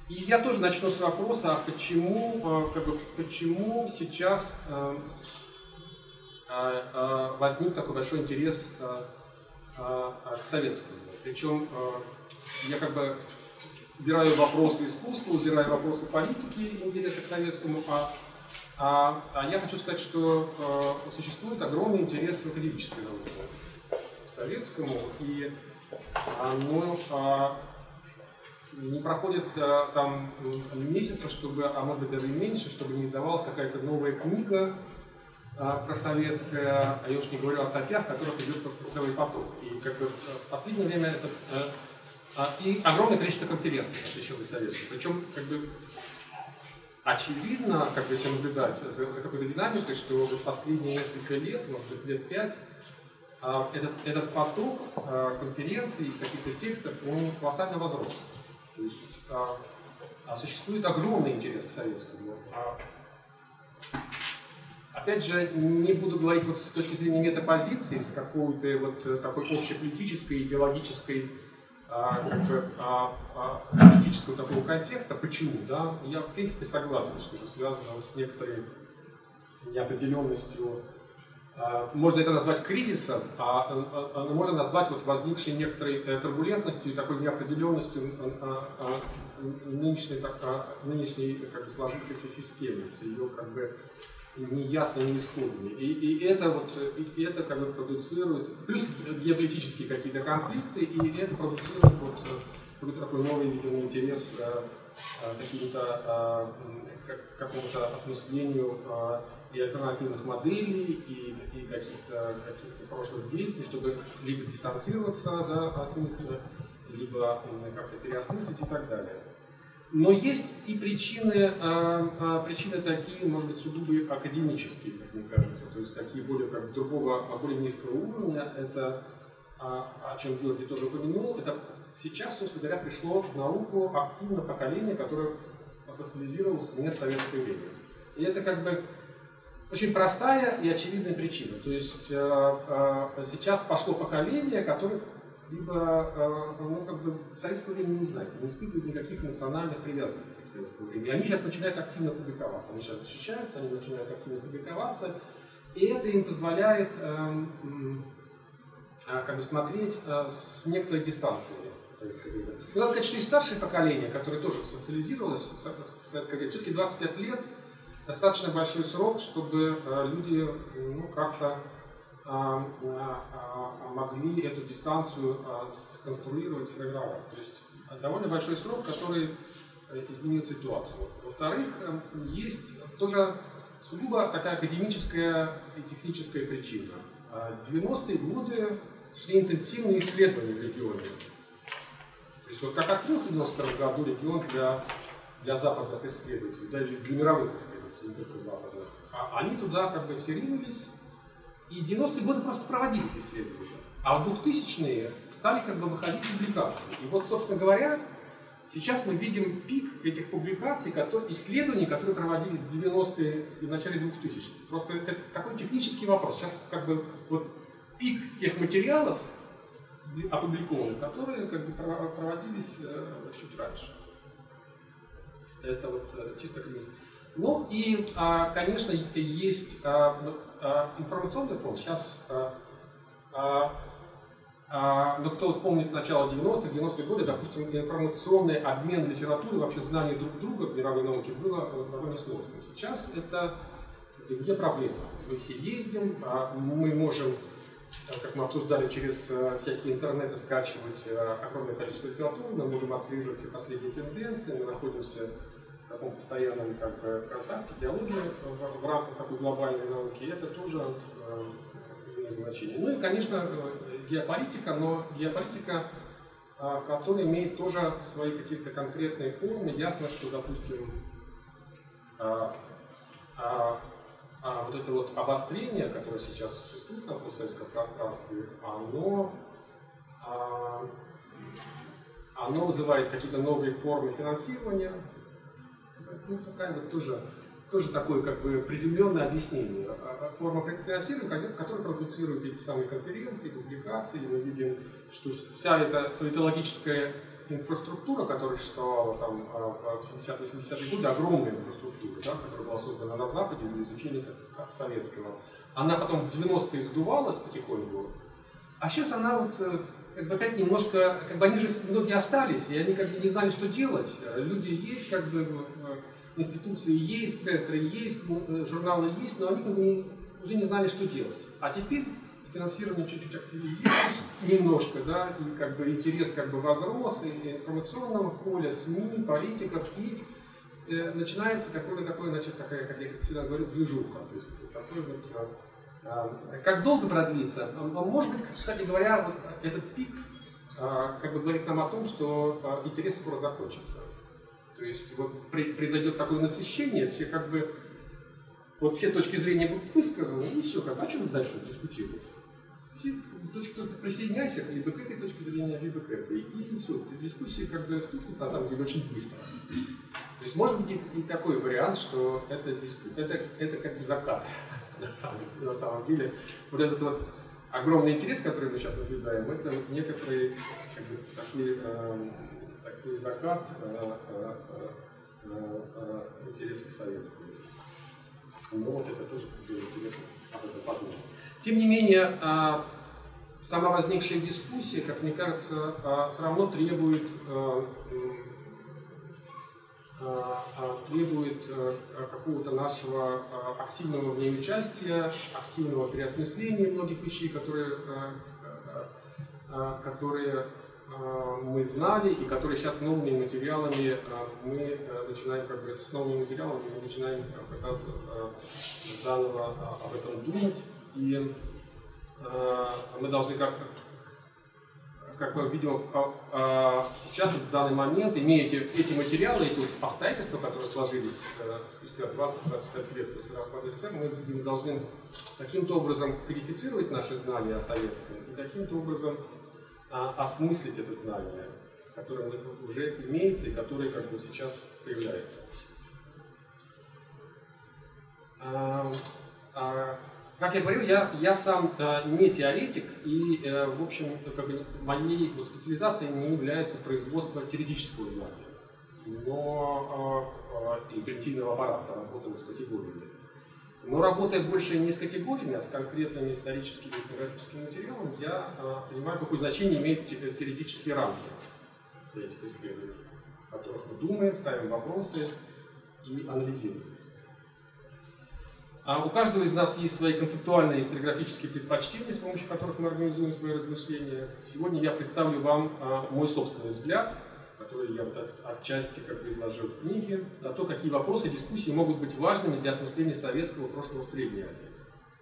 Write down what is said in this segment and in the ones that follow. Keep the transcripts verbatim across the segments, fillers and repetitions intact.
И я тоже начну с вопроса, почему, как бы, почему сейчас возник такой большой интерес к советскому. Причем я как бы убираю вопросы искусства, убираю вопросы политики, интереса к советскому, а, а, а я хочу сказать, что э, существует огромный интерес академической науки к советскому, и оно э, не проходит э, там месяца, чтобы, а может быть даже и меньше, чтобы не издавалась какая-то новая книга э, про советское, а я уж не говорю о статьях, в которых идет просто целый поток. И как бы в последнее время это э, и огромное количество конференций, посвященных советскому. Причем, как бы, очевидно, как бы, если наблюдать за, за какой-то динамикой, что вот последние несколько лет, может быть, лет пять, этот, этот поток конференций, каких-то текстов, он колоссально возрос. То есть существует огромный интерес к советскому. Опять же, не буду говорить вот с точки зрения метапозиции, с какой-то вот такой общеполитической, идеологической, А, как бы, а, а, политического такого контекста. Почему? Да? Я, в принципе, согласен, что это связано вот с некоторой неопределенностью. А, можно это назвать кризисом, а, а, а можно назвать вот возникшей некоторой турбулентностью и такой неопределенностью а, а, нынешней, так, а, нынешней как бы, сложившейся системы, с ее как бы неясными исходами. И, и это вот и это как бы продуцирует, плюс геополитические какие-то конфликты, и это продуцирует вот, вот такой новый, видимо, интерес а, а, каким-то а, как, какому-то осмыслению а, и альтернативных моделей, и, и каких-то каких прошлых действий, чтобы либо дистанцироваться, да, от них, либо как-то переосмыслить и так далее. Но есть и причины, а, причины такие, может быть, сугубо академические, как мне кажется, то есть такие более как бы, другого, более низкого уровня. Это, а, о чем Георгий тоже упомянул, это сейчас, собственно говоря, пришло в науку активно поколение, которое социализировалось не в советское время. И это как бы очень простая и очевидная причина. То есть а, а, сейчас пошло поколение, которое либо ну, как бы, советского времени не знают, не испытывают никаких эмоциональных привязанностей к советскому времени. И они сейчас начинают активно публиковаться. Они сейчас защищаются, они начинают активно публиковаться. И это им позволяет э, э, как бы, смотреть э, с некоторой дистанции советское время. Но надо сказать, что и старшее поколение, которое тоже социализировалось в советское время, все-таки двадцать пять лет достаточно большой срок, чтобы э, люди ну, как-то могли эту дистанцию сконструировать, сформировать. То есть довольно большой срок, который изменил ситуацию. Во-вторых, есть тоже сугубо такая академическая и техническая причина. В девяностые годы шли интенсивные исследования в регионе. То есть вот как открылся в девяносто втором году регион для, для западных исследователей, даже для мировых исследователей, не только западных, а они туда как бы все ринулись. И в девяностые годы просто проводились исследования. А в двухтысячные стали как бы выходить публикации. И вот, собственно говоря, сейчас мы видим пик этих публикаций, которые, исследований, которые проводились в девяностые и в начале двухтысячных. Просто это такой технический вопрос. Сейчас как бы вот пик тех материалов опубликованных, которые как бы проводились э, чуть раньше. Это вот э, чисто книга. Ну и, а, конечно, есть а, а, информационный фонд. Сейчас, а, а, а, ну, кто вот помнит начало девяностых, девяностые годы, допустим, информационный обмен литературы, вообще знания друг друга в мировой науке было довольно сложным. Сейчас это где проблема? Мы все ездим, а мы можем, как мы обсуждали, через всякие интернеты скачивать огромное количество литературы, мы можем отслеживать все последние тенденции, мы находимся в таком постоянном как бы, контакте, диалоге в, в рамках такой глобальной науки, и это тоже э, имеет значение. Ну и, конечно, геополитика, но геополитика, э, которая имеет тоже свои какие-то конкретные формы. Ясно, что, допустим, э, э, э, вот это вот обострение, которое сейчас существует на постсоветском пространстве, оно, э, оно вызывает какие-то новые формы финансирования. Ну, такая вот тоже, тоже такое как бы приземленное объяснение. Форма финансирования, которая продуцирует эти самые конференции, публикации. Мы видим, что вся эта советологическая инфраструктура, которая существовала там в семидесятые-восьмидесятые годы, огромная инфраструктура, да, которая была создана на Западе для изучения советского, она потом в девяностые сдувалась потихоньку, а сейчас она вот как бы опять немножко, как бы они же многие остались, и они как бы не знали, что делать. Люди есть, как бы институции есть, центры есть, журналы есть, но они как бы не, уже не знали, что делать. А теперь финансирование чуть-чуть активизировалось немножко, да, и как бы интерес как бы возрос, и информационного поля, СМИ, политиков, и э, начинается какое-то такое, значит, такая, как я всегда говорю, движуха. То есть такой вот, э, как долго продлится? Может быть, кстати говоря, вот этот пик э, как бы говорит нам о том, что э, интерес скоро закончится. То есть вот при, произойдет такое насыщение, все как бы вот все точки зрения будут высказаны, и все, как, а что дальше дискутировать? Все точки, присоединяйся либо к этой точке зрения, либо к этой. И все, дискуссии как бы стукнут на самом деле очень быстро. То есть может быть и, и такой вариант, что это, это, это как бы закат на самом, на самом деле. Вот этот вот огромный интерес, который мы сейчас наблюдаем, это вот некоторый как бы, такой, э, такой закат э, э, э, э, интереса к советскому. Ну вот это тоже интересно об этом подумать. Тем не менее, сама возникшая дискуссия, как мне кажется, все равно требует, требует какого-то нашего активного в ней участия, активного переосмысления многих вещей, которые, которые мы знали и которые сейчас новыми материалами мы начинаем, как бы, с новыми материалами мы начинаем пытаться заново об этом думать. И мы должны, как, как мы видим, сейчас, в данный момент, имея эти, эти материалы, эти вот обстоятельства, которые сложились спустя двадцать-двадцать пять лет после распада СССР, мы, видимо, должны каким-то образом кодифицировать наши знания о советском и каким-то образом осмыслить это знание, которое уже имеется и которое как бы сейчас появляется. А, а, как я говорил, я, я сам а, не теоретик, и, а, в общем, как бы, моей ну, специализацией не является производство теоретического знания, но а, а, и когнитивного аппарата, работаю с категориями. Но работая больше не с категориями, а с конкретными историческими и этнографическими материалами, я а, понимаю, какое значение имеют теоретические рамки для этих исследований, в которых мы думаем, ставим вопросы и анализируем. А у каждого из нас есть свои концептуальные историографические предпочтения, с помощью которых мы организуем свои размышления. Сегодня я представлю вам а, мой собственный взгляд, который я вот от, отчасти как бы изложил в книге, на то, какие вопросы и дискуссии могут быть важными для осмысления советского прошлого в Средней Азии.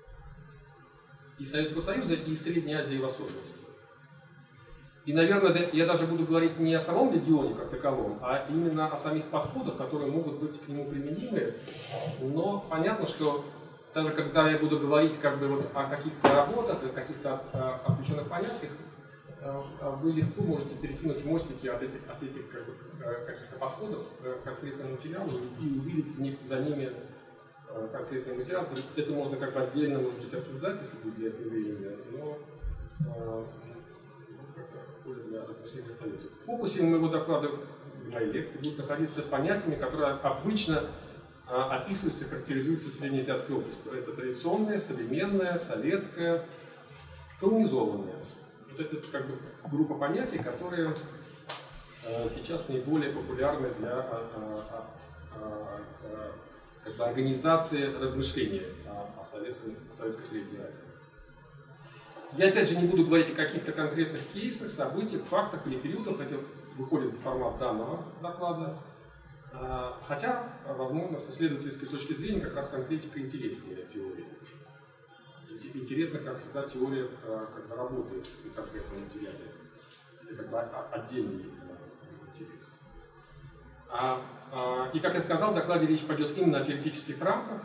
И Советского Союза, и Средней Азии в особенности. И, наверное, я даже буду говорить не о самом регионе как таковом, а именно о самих подходах, которые могут быть к нему применимы. Но понятно, что даже когда я буду говорить как бы вот о каких-то работах, о каких-то отвлеченных понятиях, вы легко можете перекинуть мостики от этих, от этих как бы, каких-то подходов к конкретному материалу и увидеть в них, за ними конкретный материал. Это можно как бы отдельно, может быть, обсуждать, если будет для этого времени, но поле для размышления остается. В фокусе моего доклада, моей лекции, будут находиться понятиями, которые обычно описываются и характеризуются среднеазиатское общество. Это традиционное, современное, советское, колонизованное. Вот это как бы группа понятий, которые э, сейчас наиболее популярны для э, э, э, как бы организации размышления о, о, советском, о советской Средней Азии. Я опять же не буду говорить о каких-то конкретных кейсах, событиях, фактах или периодах, это выходит за формат данного доклада. Э, хотя, возможно, с исследовательской точки зрения как раз конкретика интереснее теории. Интересно, как всегда теория как бы работает в конкретном материале. Это как бы отдельный интерес. А, а, и как я сказал, в докладе речь пойдет именно о теоретических рамках.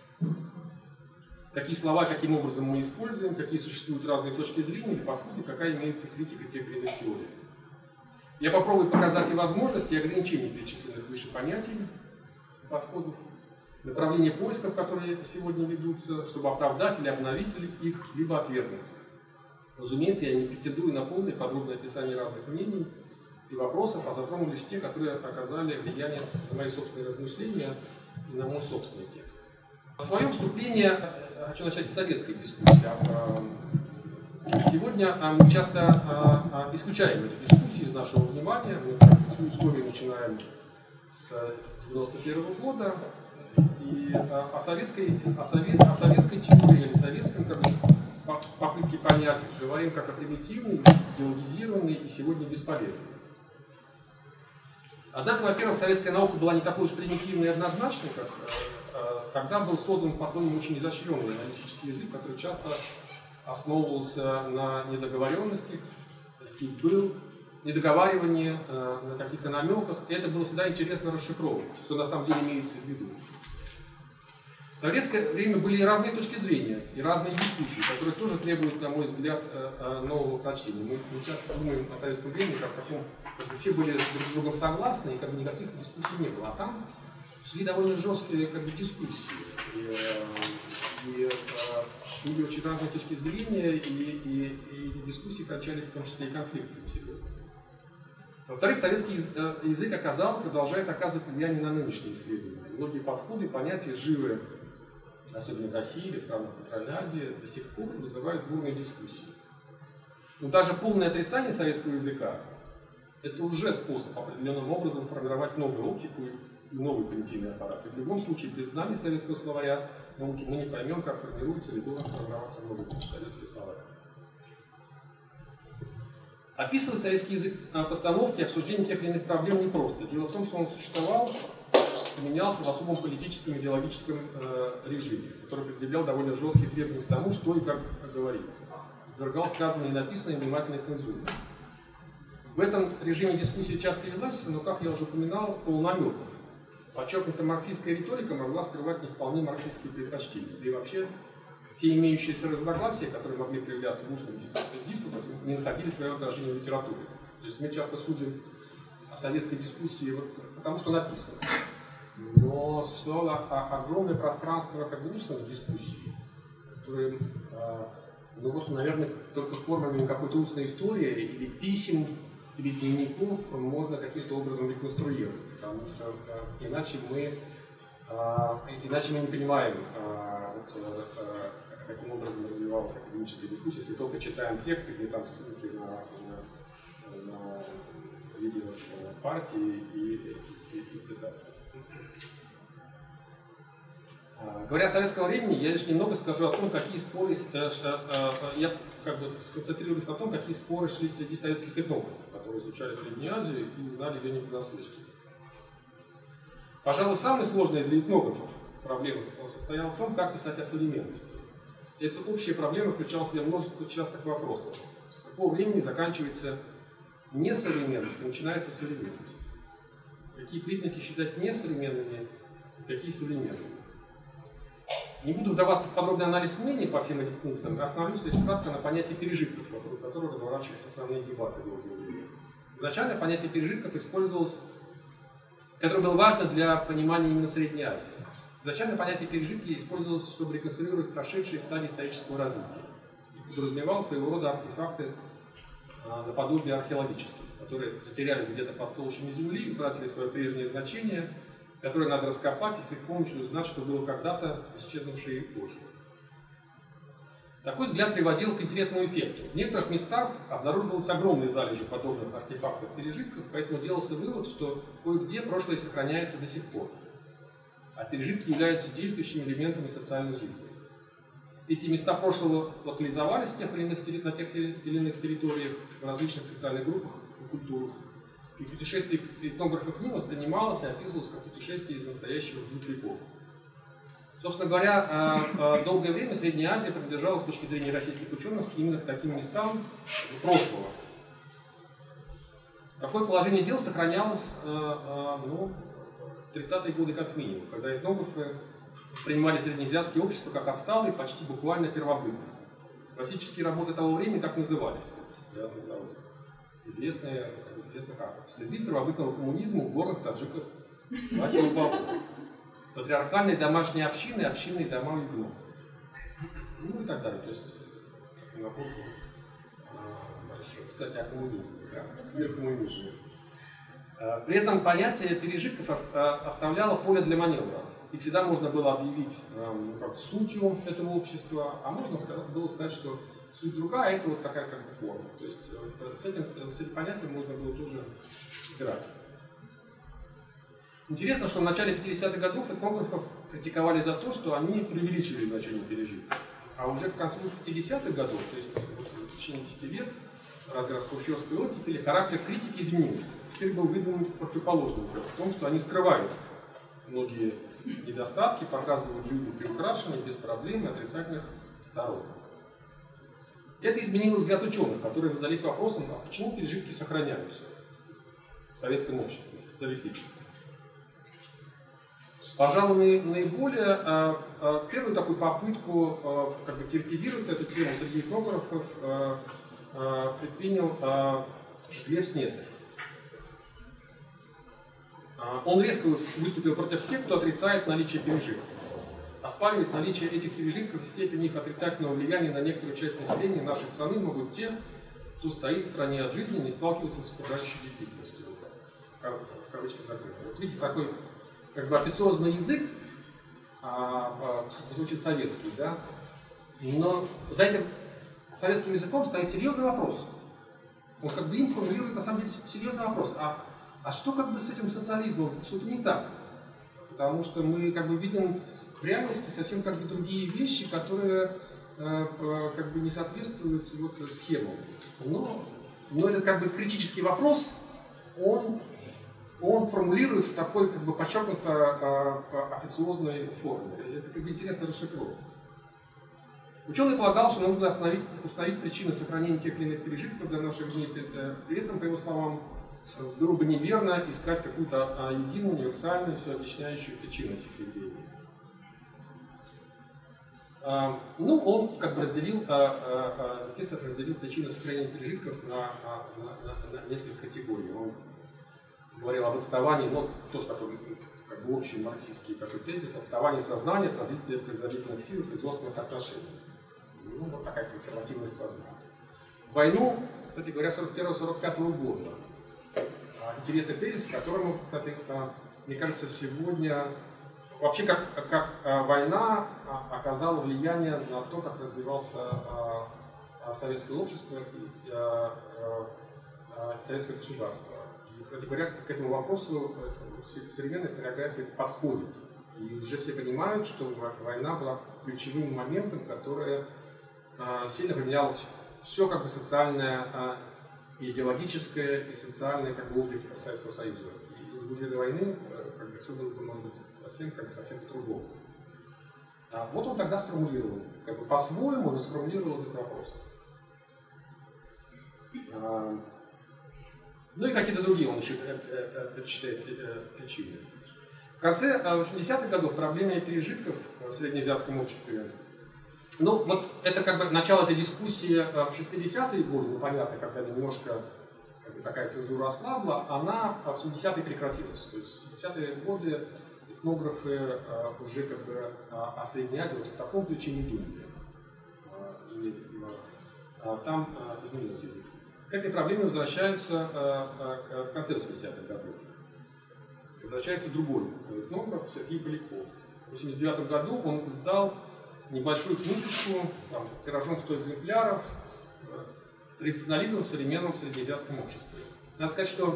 Какие слова, каким образом мы используем, какие существуют разные точки зрения или подходы, какая имеется критика тех или иных теорий. Я попробую показать и возможности, и ограничения перечисленных выше понятий и подходов. Направления поисков, которые сегодня ведутся, чтобы оправдать или обновить их, либо отвергнуть. Разумеется, я не претендую на полное подробное описание разных мнений, и вопросов, а затронул лишь те, которые оказали влияние на мои собственные размышления и на мой собственный текст. В своем вступлении хочу начать с советской дискуссии. Сегодня мы часто исключаем эти дискуссии из нашего внимания. Мы всю историю начинаем с девяносто первого года. И о советской, о совет, о советской теории или советском как бы, попытке понять говорим как о примитивной, идеологизированной и сегодня бесполезной. Однако, во-первых, советская наука была не такой уж примитивной и однозначной, как тогда был создан по-своему очень изощренный аналитический язык, который часто основывался на недоговоренностях и был недоговаривание на каких-то намеках, и это было всегда интересно расшифровывать, что на самом деле имеется в виду. В советское время были и разные точки зрения, и разные дискуссии, которые тоже требуют, на мой взгляд, нового прочтения. Мы, мы часто думаем о советском времени, как о том, как все были друг с другом согласны, и как бы никаких дискуссий не было. А там шли довольно жесткие как бы, дискуссии. И, и, и были очень разные точки зрения, и, и, и эти дискуссии кончались в том числе и конфликтами серьезными. Во-вторых, советский язык оказал, продолжает оказывать влияние на нынешние исследования. Многие подходы, понятия живы, особенно в России или в странах Центральной Азии, до сих пор вызывают бурные дискуссии. Но даже полное отрицание советского языка – это уже способ определенным образом формировать новую оптику и новый когнитивный аппарат. И в любом случае, без знания советского словаря науки мы не поймем, как формируется или должен формироваться новый советский словарь. Описывать советский язык постановки и обсуждения тех или иных проблем непросто. Дело в том, что он существовал, применялся в особом политическом и идеологическом э, режиме, который предъявлял довольно жесткие требования к тому, что и как говорится. Подвергал сказанное и написанное внимательной цензуре. В этом режиме дискуссия часто велась, но, как я уже упоминал, полунамеков. Подчеркнутая марксистская риторика могла скрывать не вполне марксистские предпочтения. Да и вообще, все имеющиеся разногласия, которые могли проявляться в устных диспутах, не находили своего отражения в литературе. То есть мы часто судим о советской дискуссии вот потому, что написано. Но существовало огромное пространство как бы устных дискуссий, которые, ну вот, наверное, только формами какой-то устной истории или писем, или дневников можно каким-то образом реконструировать, потому что иначе мы, иначе мы не понимаем, вот, каким образом развивалась академическая дискуссия, если только читаем тексты, где там ссылки на, на, на лидеров партии и, и, и цитаты. Говоря о советском времени, я лишь немного скажу о том, какие споры, я как бы сконцентрируюсь на том, какие споры шли среди советских этнографов, которые изучали Среднюю Азию и знали ее не понаслышке. Пожалуй, самой сложной для этнографов проблема состояла в том, как писать о современности. Эта общая проблема включала в себя множество частных вопросов. С какого времени заканчивается несовременность и начинается современность? Какие признаки считать несовременными и какие современными? Не буду вдаваться в подробный анализ мнений по всем этим пунктам, остановлюсь лишь кратко на понятии пережитков, вокруг которого разворачивались основные дебаты долгое время. Изначально понятие пережитков использовалось, которое было важно для понимания именно Средней Азии. Изначально понятие пережитки использовалось, чтобы реконструировать прошедшие стадии исторического развития и подразумевало своего рода артефакты а, наподобие археологических, которые затерялись где-то под толщами земли, утратили свое прежнее значение, которые надо раскопать и с их помощью узнать, что было когда-то в исчезнувшей эпохе. Такой взгляд приводил к интересному эффекту. В некоторых местах обнаруживалось огромные залежи подобных артефактов-пережитков, поэтому делался вывод, что кое-где прошлое сохраняется до сих пор, а пережитки являются действующими элементами социальной жизни. Эти места прошлого локализовались в тех или иных, на тех или иных территориях, в различных социальных группах и культурах. И путешествие этнографа к ним воспринималось и описывалось как путешествие из настоящего вглубь веков. Собственно говоря, долгое время Средняя Азия принадлежала с точки зрения российских ученых именно к таким местам прошлого. Такое положение дел сохранялось ну, в тридцатые годы как минимум, когда этнографы воспринимали среднеазиатские общества как отсталые, почти буквально первобытные. Классические работы того времени так назывались. Я назову. Известные, известных авторов. Следы первобытного коммунизма у горных таджиков, Василия Бабова. Патриархальные домашние общины, общинные дома уйгурцев. Ну и так далее. То есть, набор большой. Кстати, о коммунизме. Да? Мир коммунизма. При этом понятие пережитков оставляло поле для маневра. И всегда можно было объявить ну, как, сутью этого общества, а можно сказать, было сказать, что суть другая, это вот такая как бы форма. То есть с этим, с этим понятием можно было тоже играть. Интересно, что в начале пятидесятых годов этнографов критиковали за то, что они преувеличили значение пережитков. А уже к концу пятидесятых годов, то есть в течение десяти лет, разгар хрущевской оттепели, характер критики изменился. Теперь был выдвинут противоположный вопрос в том, что они скрывают многие недостатки, показывают жизнь приукрашенной, без проблем и отрицательных сторон. Это изменило взгляд ученых, которые задались вопросом, а почему пережитки сохраняются в советском обществе, в социалистическом. Пожалуй, наиболее а, а, первую такую попытку а, как бы теоретизировать эту тему среди этнографов а, а, предпринял а, Глеб Снесарь. А, он резко выступил против тех, кто отрицает наличие пережитков, оспаривает наличие этих пережитков и степень их отрицательного влияния на некоторую часть населения нашей страны могут те, кто стоит в стороне от жизни и не сталкивается с окружающей действительностью. Кавычки закрыты. Вот видите, такой как бы официозный язык, а, а, звучит советский, да? Но за этим советским языком стоит серьезный вопрос. Он как бы им формулирует на самом деле серьезный вопрос. А, а что как бы с этим социализмом? Что-то не так. Потому что мы как бы видим в реальности совсем как бы другие вещи, которые э, э, как бы не соответствуют вот схемам. Но, но этот как бы критический вопрос, он он формулирует в такой как бы подчеркнуто э, официозной форме. Это как бы интересно расшифровывать. Ученый полагал, что нужно остановить, установить причины сохранения тех или иных пережитков для наших дней. При этом, по его словам, было бы неверно искать какую-то единую, универсальную, все объясняющую причину этих явлений. А, ну, он как бы разделил, а, а, естественно, разделил причины сохранения пережитков на, на, на, на несколько категорий. Он говорил об отставании, ну, тоже такой как бы общий марксистский такой тезис, отставание сознания от развития производительных сил и производственных отношений. Ну, вот такая консервативность сознания. Войну, кстати говоря, сорок первого — сорок пятого года. Интересный тезис, которому, кстати, мне кажется, сегодня вообще как, как война оказала влияние на то, как развивался советское общество и советское государство. И, кстати говоря, к этому вопросу современная историография подходит. И уже все понимают, что война была ключевым моментом, который сильно поменял все как бы социальное, идеологическое и социальное как бы облик Советского Союза. И в годы войны как бы все было бы, может быть, совсем как бы совсем по-другому. А вот он тогда сформулировал, как бы по-своему, но сформулировал этот вопрос. А, ну и какие-то другие он еще перечисляет причины. В конце восьмидесятых годов проблема пережитков в среднеазиатском обществе. Ну, вот это как бы начало этой дискуссии в шестидесятые годы, ну, понятно, когда немножко как бы, такая цензура ослабла, она в семидесятые прекратилась. То есть в семидесятые годы этнографы а, уже как бы а, о Средней Азии вот в таком ключе не думали. А, и а, там а, изменился язык. К этой проблеме возвращаются а, а, в конце восьмидесятых годов. Возвращается другой этнограф Сергей Поляков. В восемьдесят девятом году он издал небольшую книжечку, там, тиражом сто экземпляров, «Традиционализм в современном среднеазиатском обществе». Надо сказать, что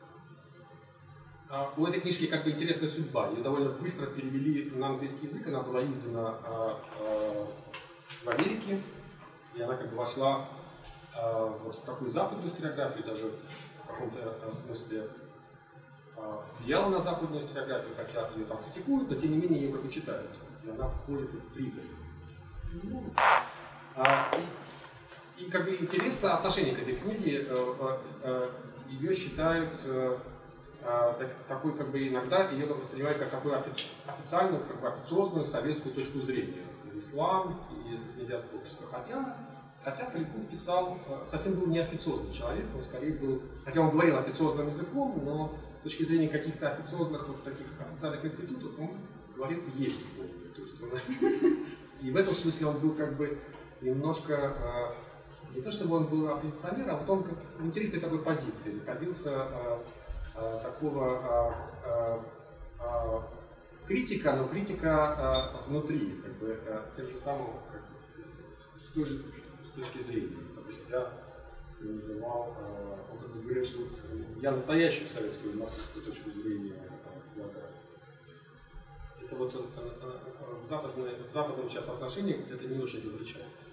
а, у этой книжки как бы интересная судьба. Ее довольно быстро перевели на английский язык, она была издана а, а, в Америке, и она как бы вошла а, вот в такую западную историографию, даже в каком-то а, смысле а, влияла на западную историографию, хотя ее там критикуют, но тем не менее ее как бы читают. И она входит в прибыль. Ну, а, и, и как бы интересно отношение к этой книге. Э, э, ее считают э, э, такой, как бы иногда ее воспринимают как такую офи- официальную, как бы официозную советскую точку зрения на ислам и среднеазиатское общество. Хотя, хотя Поляков писал, э, совсем был не официозный человек, он скорее был, хотя он говорил официозным языком, но с точки зрения каких-то официозных вот таких официальных институтов он говорил ересь. То есть он, и в этом смысле он был как бы немножко, не то чтобы он был оппозиционер, а вот он как в интересной такой позиции находился а, такого а, а, а, критика, но критика а, внутри, как бы а, тем же самым, как, с, с, той же, с точки зрения. Допустим, я называл, а, он как бы говорит, что вот я настоящую советскую марксистскую точку зрения предлагаю. Это вот в западном, в западном сейчас отношении это не очень различается.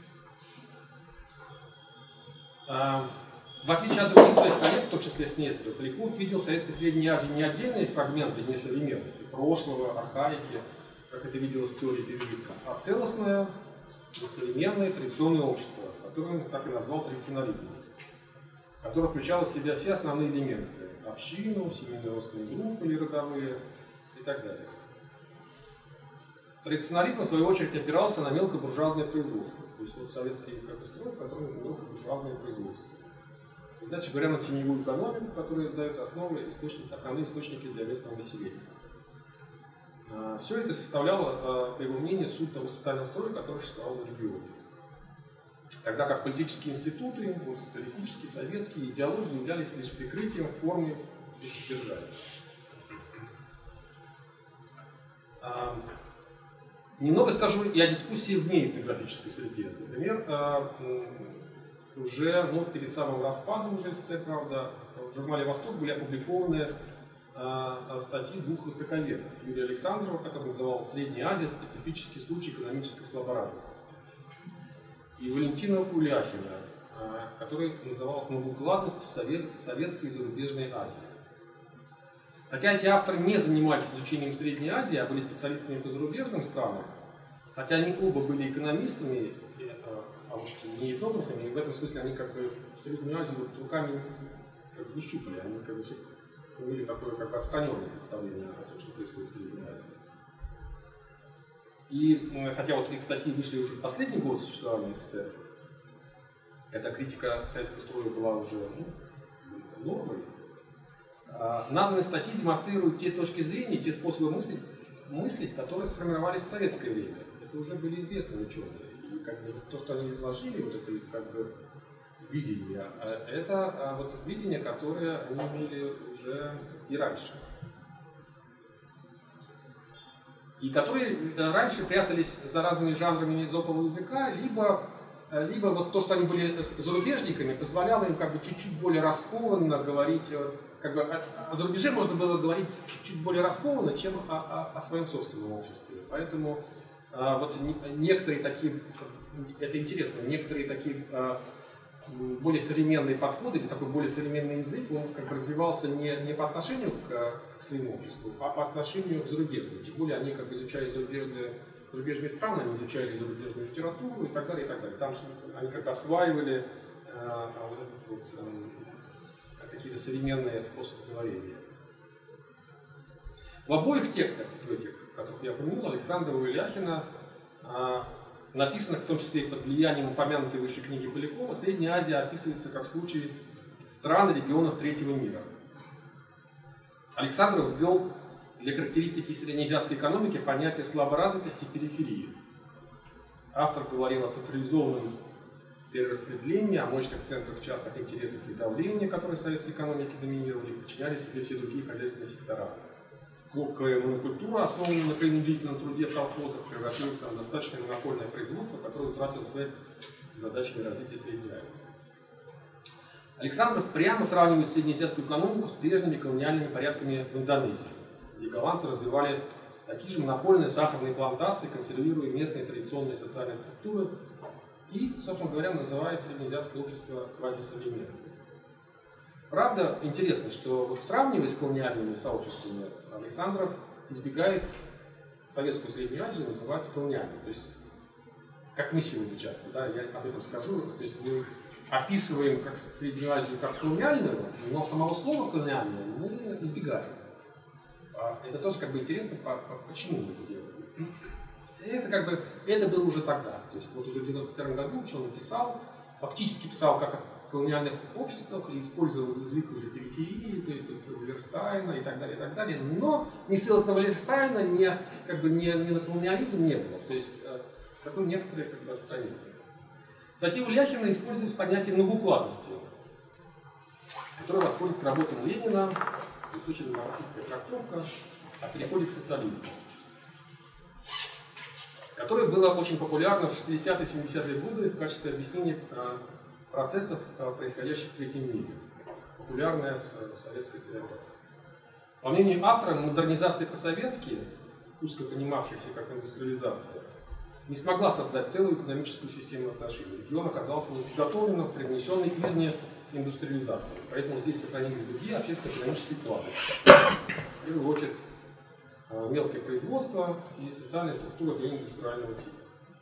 А, в отличие от других своих коллег, в том числе Снесарев, Поляков видел в Советской Средней Азии не отдельные фрагменты несовременности, прошлого, архаики, как это виделось в теории пережитка, а целостное, несовременное традиционное общество, которое он так и назвал традиционализмом, которое включало в себя все основные элементы – общину, семейные родственные группы или родовые и так далее. Традиционализм, в свою очередь, опирался на мелкобуржуазное производство. То есть вот советский как бы, строй, в котором мелкобуржуазное производство. Иначе говоря, на теневую экономику, которая дает основы, источник, основные источники для местного населения. Все это составляло, по его мнению, суть того социального строя, который существовал в регионе. Тогда как политические институты, вот, социалистические, советские идеологии являлись лишь прикрытием формы и содержания. Немного скажу и о дискуссии вне этнографической среде. Например, уже ну, перед самым распадом уже СССР, правда, в журнале «Восток» были опубликованы статьи двух востоковедов. Юрия Александрова, который называл «Средняя Азия. Специфический случай экономической слаборазвитости». И Валентина Уляхина, который назывался «Многоукладность в советской и зарубежной Азии». Хотя эти авторы не занимались изучением Средней Азии, а были специалистами по зарубежным странам, хотя они оба были экономистами, а вот не этнографами, и в этом смысле они как бы Среднюю Азию вот руками как бы не щупали, они как бы имели такое как бы отстраненное представление о том, что происходит в Средней Азии. И хотя вот их статьи вышли уже в последний год существования СССР, эта критика советского строя была уже ну, нормой. Названные статьи демонстрируют те точки зрения, те способы мыслить, мыслить, которые сформировались в советское время. Это уже были известные ученые. И как бы, то, что они изложили, вот это как бы, видение, это вот видение, которое они имели уже и раньше. И которые раньше прятались за разными жанрами эзопового языка, либо, либо вот то, что они были зарубежниками, позволяло им как бы чуть-чуть более раскованно говорить. Как бы о, о зарубеже можно было говорить чуть-чуть более раскованно, чем о, о, о своем собственном обществе. Поэтому а, вот не, некоторые такие, это интересно, некоторые такие а, более современные подходы, или такой более современный язык, он как бы развивался не, не по отношению к, к своему обществу, а по отношению к зарубежному. Тем более они как бы изучали зарубежные, зарубежные страны, они изучали зарубежную литературу и так далее, и так далее. Там они как бы осваивали а, вот этот вот, какие-то современные способы говорения. В обоих текстах, в этих, которых я упомянул, Александрова и Ляхина, написанных в том числе и под влиянием упомянутой выше книги Полякова, Средняя Азия описывается как случай стран и регионов третьего мира. Александров ввел для характеристики среднеазиатской экономики понятие слаборазвитости и периферии. Автор говорил о централизованном перераспределения, о мощных центрах частных интересов и давления, которые в советской экономике доминировали, подчиняли себе все другие хозяйственные сектора. Хлопковая монокультура, основанная на принудительном труде в колхозах, превратилась в достаточно монопольное производство, которое утратило связь с задачами развития Средней Азии. Александров прямо сравнивает среднеазиатскую экономику с прежними колониальными порядками в Индонезии, где голландцы развивали такие же монопольные сахарные плантации, консервируя местные традиционные социальные структуры, и, собственно говоря, называет среднеазиатское общество квазисовременным. Правда, интересно, что вот сравнивая с колониальными сообществами, Александров избегает советскую Среднюю Азию называть колониальной. То есть, как мы сегодня часто, да, я об этом скажу, то есть мы описываем как Среднюю Азию как колониальную, но самого слова колониальное мы избегаем. Это тоже как бы интересно, почему мы это делаем. Это как бы, это было уже тогда. То есть вот уже в девяносто первом году ученый писал, фактически писал как о колониальных обществах, использовал язык уже периферии, то есть Валерстайна и так далее, и так далее. Но ни ссылок на Валерстайна, ни, как бы, ни, ни на колониализм не было. То есть такое некоторое как бы отстранение. В статье Уляхина использовалось понятие многоукладности. который восходит к работам Ленина, то есть очень марксистская трактовка о переходе к социализму, которое было очень популярно в шестидесятые-семидесятые годы в качестве объяснения процессов, происходящих в третьем мире, популярное в советской историографии. По мнению автора, модернизация по-советски, узко понимавшаяся как индустриализация, не смогла создать целую экономическую систему отношений. Регион оказался неподготовленным, привнесенный извне индустриализации. Поэтому здесь сохранились другие общественно-экономические планы. В первую очередь, мелкое производство и социальная структура доиндустриального типа.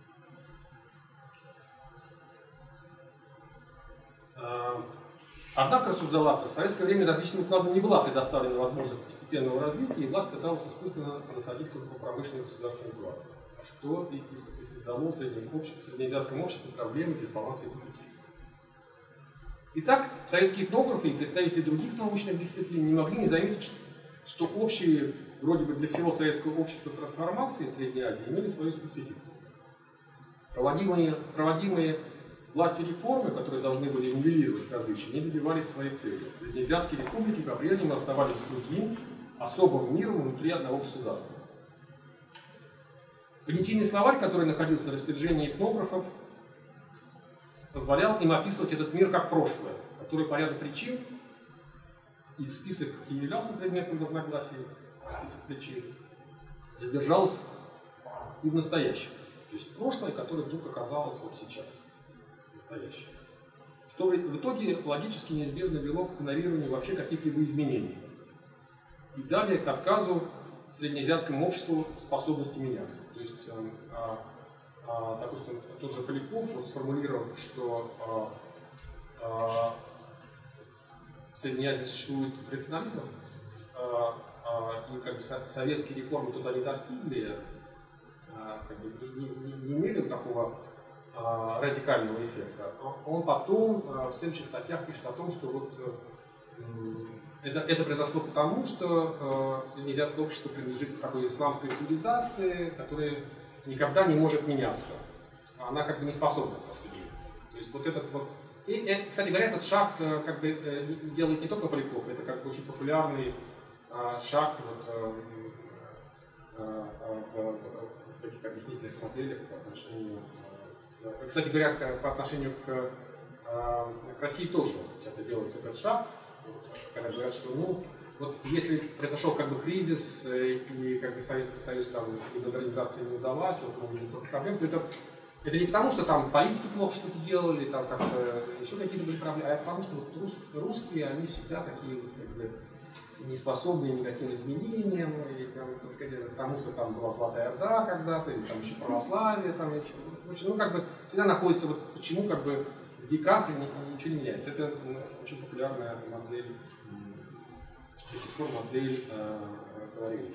Однако, рассуждал автор, в советское время различным укладам не была предоставлена возможность постепенного развития, и власть пыталась искусственно насадить только промышленный государственный уклад, что и, и создало в среднеазиатском обществе проблемы дисбаланса и тупики. Итак, советские этнографы и представители других научных дисциплин не могли не заметить, что общие, вроде бы для всего советского общества трансформации в Средней Азии имели свою специфику. Проводимые, проводимые властью реформы, которые должны были нивелировать различия, не добивались своей цели. Среднеазиатские республики по-прежнему оставались другим, особым миром внутри одного государства. Понятийный словарь, который находился в распоряжении этнографов, позволял им описывать этот мир как прошлое, который по ряду причин, и список и являлся предметом разногласий, список причин, задержался и в настоящем. То есть прошлое, которое вдруг оказалось вот сейчас. Настоящее. Что в итоге логически неизбежно вело к игнорированию вообще каких-либо изменений. И далее к отказу среднеазиатскому обществу способности меняться. То есть, а, а, допустим, тот же Поляков, вот, сформулировав, что а, а, в Средней Азии существует традиционализм, а, а, и как бы советские реформы туда не достигли, а, как бы, не, не, не имели такого радикального эффекта. Он потом в следующих статьях пишет о том, что вот это, это произошло потому, что среднеазиатское общество принадлежит к такой исламской цивилизации, которая никогда не может меняться. Она как бы не способна просто меняться. То есть вот этот вот... И, кстати говоря, этот шаг как бы делает не только Поляков, это как бы очень популярный шаг вот, в этих объяснительных моделях по отношению. Кстати говоря, по отношению к, к России тоже часто делается этот шаг, когда говорят, что ну, вот если произошел как бы кризис и как бы Советский Союз там и модернизация не удалась, вот мы видим столько проблем, то это, это не потому, что там политики плохо что-то делали, там как-то еще какие-то были проблемы, а потому что вот рус, русские, они всегда такие вот, как бы, не способные никаким изменениям, и, так сказать, потому что там была Золотая Орда когда-то, или там еще православие, там еще, в общем, ну как бы всегда находится вот почему как бы в веках и ничего не меняется. Это ну, очень популярная модель, до сих пор модель э, говорения.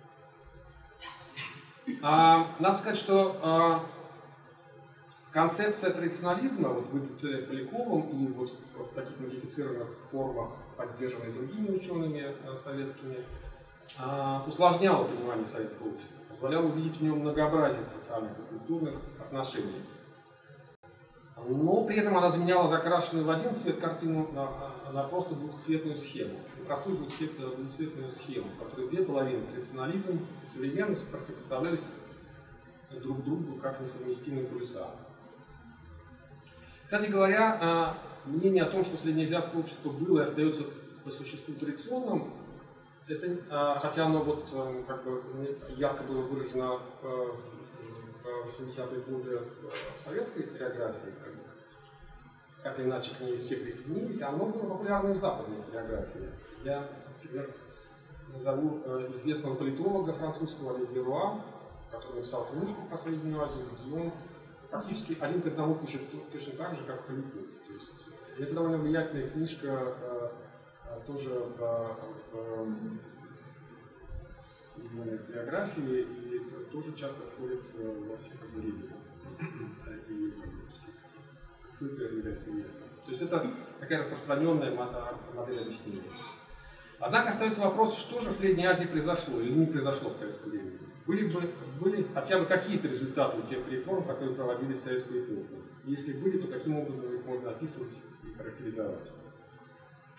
А, надо сказать, что а, концепция традиционализма, вот выдвинутая Поляковым и вот в, в таких модифицированных формах, поддержанной другими учеными э, советскими, э, усложняла понимание советского общества, позволяла увидеть в нем многообразие социальных и культурных отношений. Но при этом она заменяла закрашенную в один цвет картину на, на просто двухцветную схему, простую двухцветную, двухцветную схему, в которой две половины, традиционализм и современность, противопоставлялись друг другу как несовместимые полюса. Кстати говоря, мнение о том, что среднеазиатское общество было и остается по существу традиционным, это, хотя оно вот, как бы, ярко было выражено в восьмидесятые годы в советской историографии, как, бы, как иначе к ней все присоединились, оно было популярно и в западной историографии. Я, например, назову известного политолога французского Оливье Руа, который написал книжку про Среднюю Азию, где он практически один к одному пишет точно так же, как Поляков. То есть это довольно влиятельная книжка тоже в, в современной историографии и тоже часто входит во все как бы религии и циклы являются веком. То есть это такая распространенная модель объяснения. Однако остается вопрос, что же в Средней Азии произошло или не произошло в советское время. Были, бы, были хотя бы какие-то результаты у тех реформ, которые проводились в советскую эпоху? Если были, то каким образом их можно описывать и характеризовать?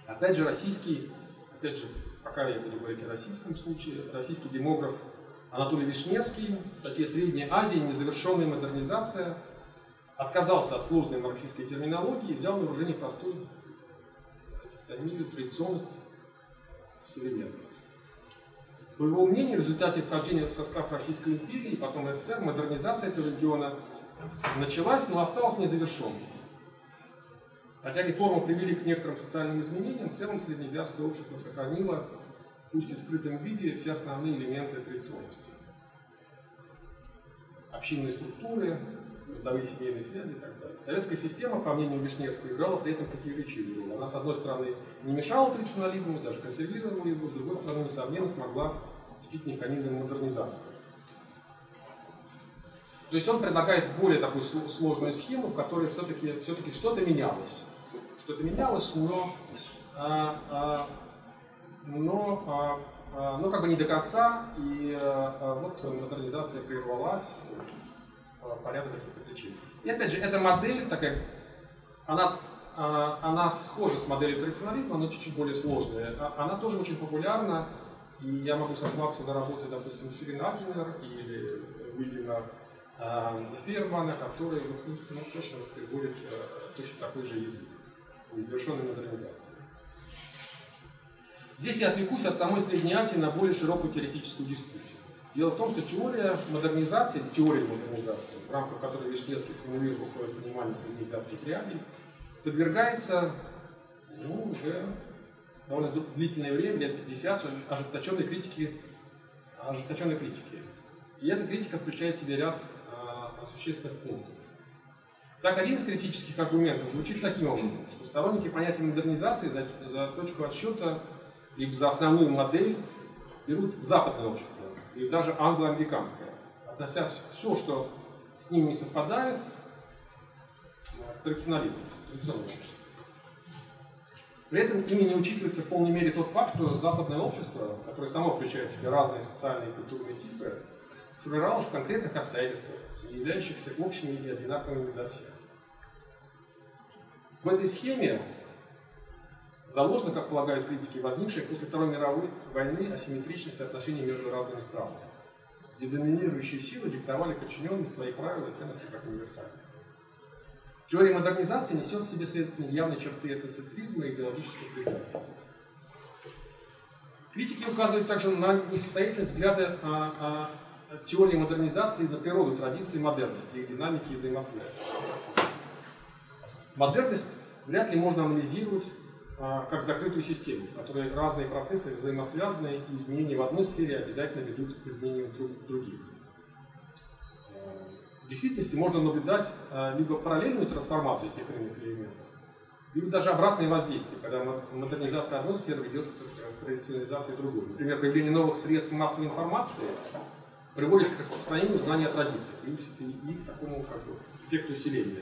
Опять же, российский, опять же, пока я буду говорить о российском случае, российский демограф Анатолий Вишневский в статье «Средняя Азия. Незавершенная модернизация» отказался от сложной марксистской терминологии и взял на вооружение простую дихотомию традиционность и современность. По его мнению, в результате вхождения в состав Российской империи и потом СССР модернизация этого региона началась, но осталась незавершенной. Хотя реформы привели к некоторым социальным изменениям, в целом среднеазиатское общество сохранило, пусть и в скрытом виде, все основные элементы традиционности. Общинные структуры, родовые семейные связи и так далее. Советская система, по мнению Вишневского, играла при этом противоречивую роль. Она, с одной стороны, не мешала традиционализму, даже консервировала его, с другой стороны, несомненно, смогла запустить механизм модернизации. То есть он предлагает более такую сложную схему, в которой все-таки все-таки что-то менялось. Что-то менялось, но, а, а, но, а, но как бы не до конца, и а, вот модернизация прервалась по ряду каких-то причин. И опять же, эта модель такая, она, а, она схожа с моделью традиционализма, но чуть-чуть более сложная. Она тоже очень популярна, и я могу сослаться на работы, допустим, Ширина Акинер или Уильяма Фейермана, которые ну, точно воспроизводят точно такой же язык незавершенной модернизации. Здесь я отвлекусь от самой Средней Азии на более широкую теоретическую дискуссию. Дело в том, что теория модернизации, теория модернизации, в рамках которой Вишневский сформулировал свое понимание среднеазиатских реалий, подвергается ну, уже довольно длительное время, лет пятьдесят, ожесточенной критике, ожесточенной критике. И эта критика включает в себя ряд а, существенных пунктов. Так, один из критических аргументов звучит таким образом, что сторонники понятия модернизации за, за точку отсчета либо за основную модель берут западное общество, или даже англо-американское, относя все, что с ним не совпадает, к традиционализму, традиционному обществу. При этом ими не учитывается в полной мере тот факт, что западное общество, которое само включает в себя разные социальные и культурные типы, сформировалось в конкретных обстоятельствах, не являющихся общими и одинаковыми для всех. В этой схеме заложена, как полагают критики, возникшая после Второй мировой войны асимметричность отношений между разными странами, где доминирующие силы диктовали подчиненным свои правила и ценности как универсальные. Теория модернизации несет в себе, следовательно, явные черты этноцентризма и идеологической предательности. Критики указывают также на несостоятельность взгляда а, а, теории модернизации на природу традиций модерности, их динамики и взаимосвязи. Модерность вряд ли можно анализировать а, как закрытую систему, в которой разные процессы взаимосвязаны, и изменения в одной сфере обязательно ведут к изменениям в других. В действительности можно наблюдать а, либо параллельную трансформацию тех или иных элементов, либо даже обратное воздействие, когда модернизация одной сферы ведет к традиционализации другой. Например, появление новых средств массовой информации приводит к распространению знаний о традициях и, и, и к такому как бы, эффекту усиления.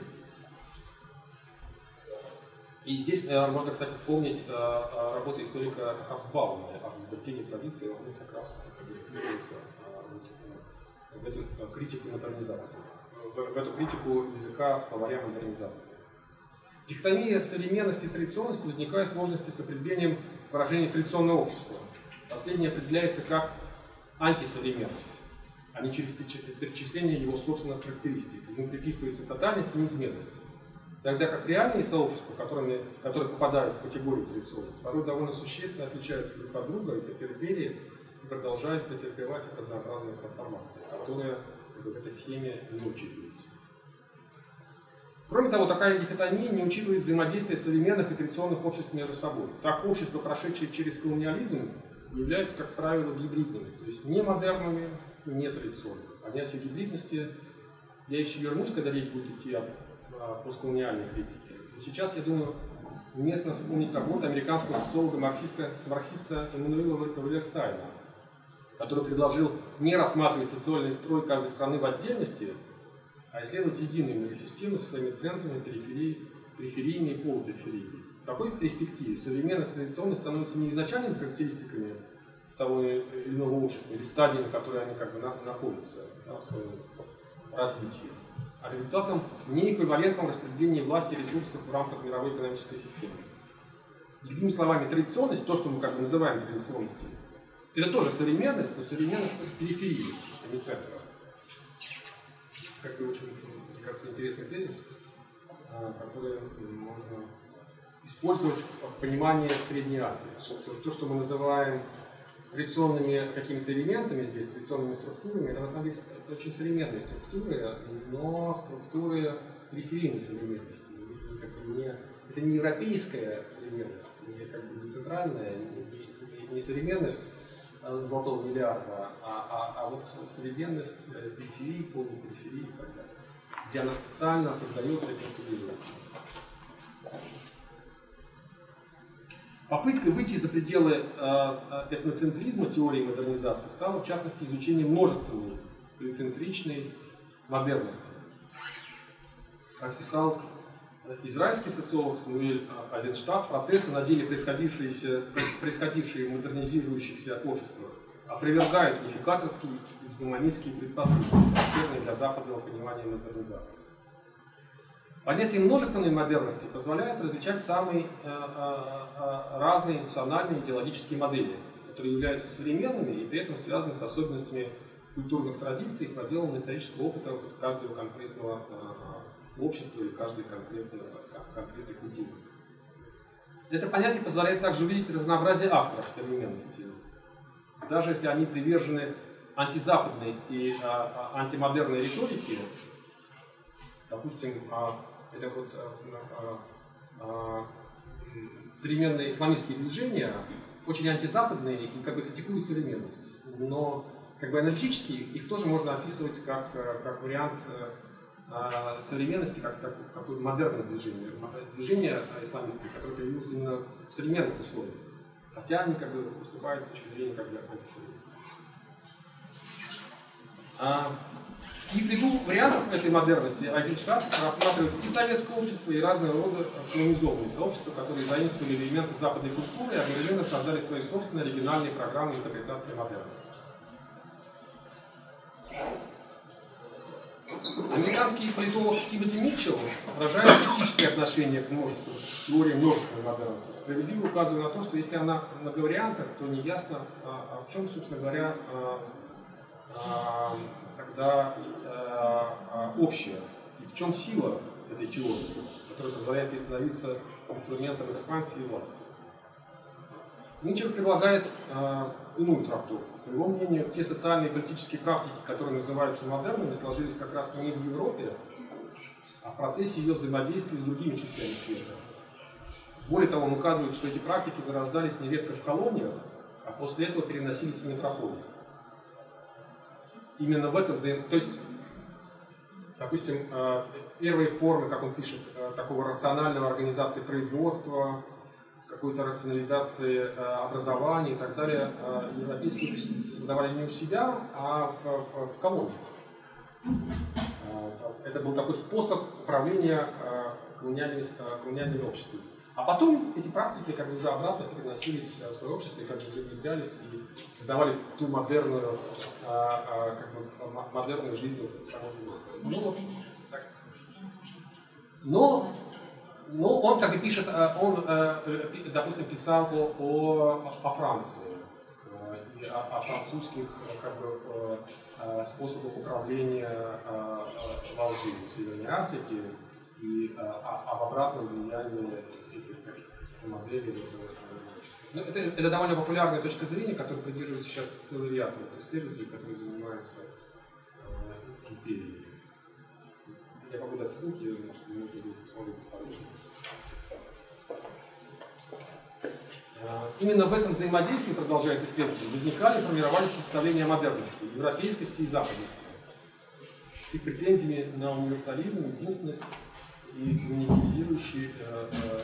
И здесь э, можно, кстати, вспомнить э, работу историка Хабсбаума об изобретении традиции, он как раз вписывается э, в эту критику модернизации, в, в эту критику языка словаря модернизации. Дихотомия современности и традиционности возникает сложности с определением выражения традиционного общества. Последнее определяется как антисовременность, а не через перечисление его собственных характеристик. Ему приписывается тотальность и неизменность. Тогда как реальные сообщества, которыми, которые попадают в категорию традиционных, порой довольно существенно отличаются друг от друга и претерпели и продолжают претерпевать разнообразные трансформации, которые в этой схеме не учитываются. Кроме того, такая дихотомия не учитывает взаимодействие современных и традиционных обществ между собой. Так, общества, прошедшие через колониализм, являются, как правило, гибридными, то есть не модерными и не традиционными. К понятию гибридности я еще вернусь, когда речь будет идти о постколониальной критике. Но сейчас, я думаю, уместно вспомнить работу американского социолога-марксиста марксиста Эммануэла Валерстайна, который предложил не рассматривать социальный строй каждой страны в отдельности, а исследовать единую миросистему со своими центрами, периферии, перифериями и полуперифериями. В такой перспективе современность и традиционность становятся не изначальными характеристиками того или иного общества, или стадиями, в которой они как бы находятся, да, в своем развитии, а результатом неэквивалентного распределения власти и ресурсов в рамках мировой экономической системы. Другими словами, традиционность, то, что мы как бы называем традиционностью, это тоже современность, но современность периферии, а не центра. Как бы очень, мне кажется, интересный тезис, который можно использовать в понимании Средней Азии. Что то, что мы называем традиционными какими-то элементами здесь, традиционными структурами, это на самом деле это очень современные структуры, но структуры периферийной современности. Как бы не, это не европейская современность, не, как бы не центральная, не, не, не современность золотого миллиарда, а, а, а вот современность периферии, полной периферии, где она специально создается и конструируется. Попыткой выйти за пределы э, этноцентризма теории модернизации стало, в частности, изучение множественной полицентричной модерности. Как писал израильский социолог Самуэль Айзенштадт, процессы, на деле происходившие, происходившие в модернизирующихся обществах, опровергают унификаторские и гуманистские предпосылки, характерные для западного понимания модернизации. Понятие множественной модерности позволяет различать самые э, э, разные институциональные идеологические модели, которые являются современными и при этом связаны с особенностями культурных традиций и проделанного исторического опыта каждого конкретного э, общества или каждой конкретной, конкретной культуры. Это понятие позволяет также увидеть разнообразие акторов современности, даже если они привержены антизападной и э, антимодерной риторике. Допустим, это вот а, а, современные исламистские движения очень антизападные и как бы критикуют современность. Но как бы аналитически их тоже можно описывать как, как вариант а, современности, как какое-то модерное движение. Движение исламистское, которое появилось именно в современных условиях. Хотя они как бы выступают с точки зрения как бы антисовременности. А, И в ряду вариантов этой модерности Айзенштадт рассматривает и советское общество, и разного рода колонизованные сообщества, которые заимствовали элементы западной культуры и одновременно создали свои собственные оригинальные программы интерпретации модерности. Американский политолог Тимоти Митчелл выражает критическое отношение к множеству, теории множественной модерности, справедливо указывая на то, что если она многовариантна, то неясно, в чем, собственно говоря, тогда э, общее, и в чем сила этой теории, которая позволяет ей становиться инструментом экспансии и власти. Митчелл предлагает э, иную трактовку. По его мнению, те социальные и политические практики, которые называются модернами, сложились как раз не в Европе, а в процессе ее взаимодействия с другими частями света. Более того, он указывает, что эти практики зарождались нередко в колониях, а после этого переносились в метрополии. Именно в этом взаим... То есть, допустим, первые формы, как он пишет, такого рационального организации производства, какой-то рационализации образования и так далее, европейские общества создавали не у себя, а в, в, в колониях. Это был такой способ управления колониальными, колониальными обществами. А потом эти практики как бы уже обратно переносились в свое общество и как бы уже внедрялись и создавали ту модерную, как бы, модерную жизнь самого мира. Но, но он, как и пишет, он, допустим, писал о, о, о Франции, и о, о французских как бы, способах управления в Алжире, в Северной Африке, и а, об обратном влиянии этих моделей в обществе. Это, это довольно популярная точка зрения, которой придерживается сейчас целый ряд исследователей, которые занимаются э, империей. Я могу дать ссылки, может, вы можете посмотреть подробнее. Именно в этом взаимодействии, продолжает исследователь, возникали и формировались представления о модерности, европейскости и западности, с их претензиями на универсализм, единственность и монетизирующий э, э,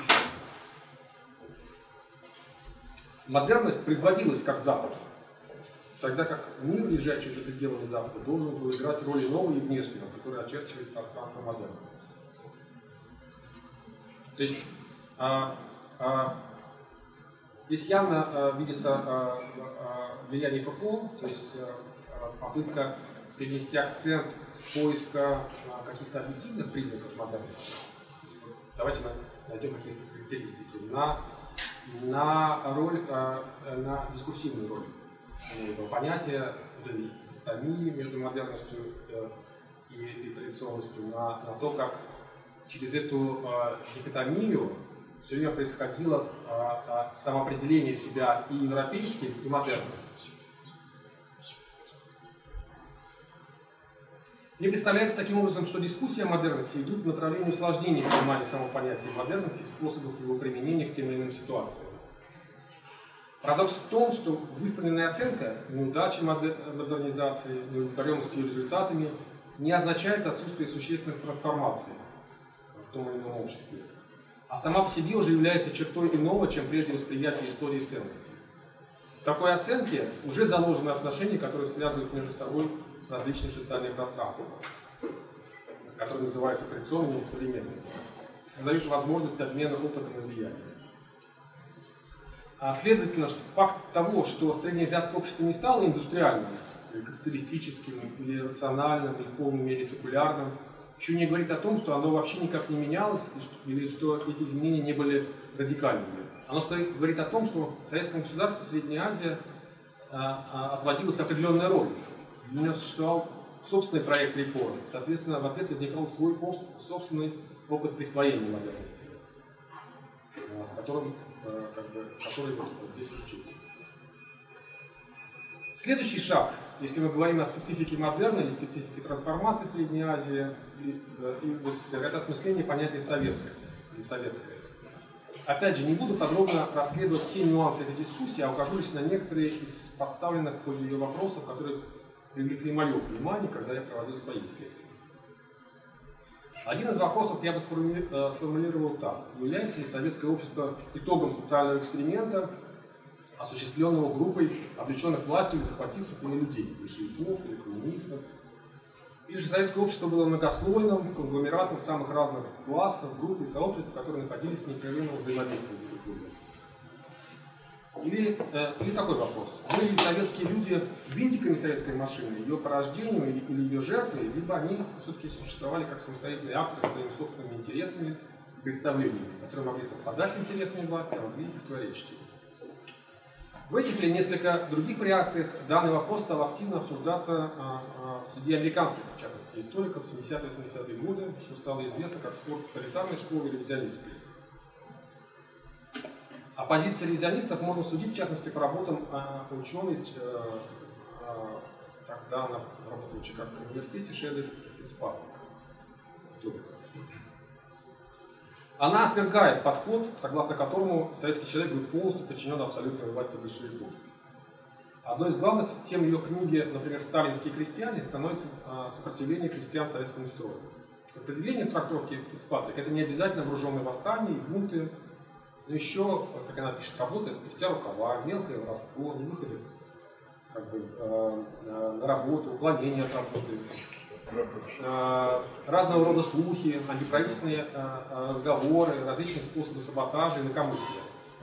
модерность производилась как Запад, тогда как мир, лежащий за пределами Запада, должен был играть роли нового и внешнего, который очерчивает пространство модерна. То есть а, а, здесь явно а, видится а, а, влияние Фуко, то есть а, попытка перенести акцент с поиска а, каких-то объективных признаков модерности. Давайте мы найдем какие-то характеристики на на роль, на дискурсивную роль этого понятия дихотомии между модерностью и, и традиционностью, на, на то, как через эту дихотомию все время происходило самоопределение себя и европейским, и модерным. Мне представляется таким образом, что дискуссии о модерности идут в направлении усложнения понимания самого понятия модерности и способов его применения к тем или иным ситуациям. Парадокс в том, что выставленная оценка неудачи модернизации, неудовлетворенности ее результатами не означает отсутствие существенных трансформаций в том или ином обществе, а сама по себе уже является чертой иного, чем прежде восприятие истории и ценностей. В такой оценке уже заложены отношения, которые связывают между собой различные социальные пространства, которые называются традиционными и современными, и создают возможность обмена опытом и влиянием. А следовательно, факт того, что среднеазиатское общество не стало индустриальным, или капиталистическим, или рациональным, или в полной мере секулярным, еще не говорит о том, что оно вообще никак не менялось, или что эти изменения не были радикальными. Оно говорит о том, что в советском государстве Средняя Азия отводилась определенная роль. У него существовал собственный проект реформ. Соответственно, в ответ возникал свой собственный опыт присвоения модерности, с которым, как бы, который вот здесь случился. Следующий шаг, если мы говорим о специфике модерна или специфике трансформации Средней Азии и, и в СССР, это осмысление понятия советскости или советская. Опять же, не буду подробно расследовать все нюансы этой дискуссии, а укажу лишь на некоторые из поставленных в ходе ее вопросов, которые привлекли мое внимание, когда я проводил свои исследования. Один из вопросов я бы сформулировал так. Является ли советское общество итогом социального эксперимента, осуществленного группой облеченных властью или захвативших ее людей, большевиков или коммунистов? Или же советское общество было многослойным конгломератом самых разных классов, групп и сообществ, которые находились в непрерывном взаимодействии друг с другом? Или, э, или такой вопрос. Были ли советские люди винтиками советской машины, ее порождением или, или ее жертвой, либо они все-таки существовали как самостоятельные акторы своими собственными интересами и представлениями, которые могли совпадать с интересами власти, а могли и противоречить им? В этих или несколько других вариациях данный вопрос стал активно обсуждаться а, а, среди американских, в частности, историков в семидесятые-восьмидесятые годы, что стало известно как спор тоталитарной школы и ревизионистской. О позиции ревизионистов можно судить, в частности, по работам а, ученой, а, а, тогда она работала в Чикагском университете, Шелли Фицпатрик, историка. Она отвергает подход, согласно которому советский человек был полностью подчинен абсолютной власти большевиков. Одной из главных тем ее книги, например, «Сталинские крестьяне», становится сопротивление крестьян советскому строю. Определение трактовки Фицпатрик — это не обязательно вооруженные восстания и бунты, но еще, как она пишет, работая спустя рукава, мелкое воровство, невыходы как бы, э, на работу, уклонение от работы, разного рода слухи, антиправительственные разговоры, различные способы саботажа и инакомыслия.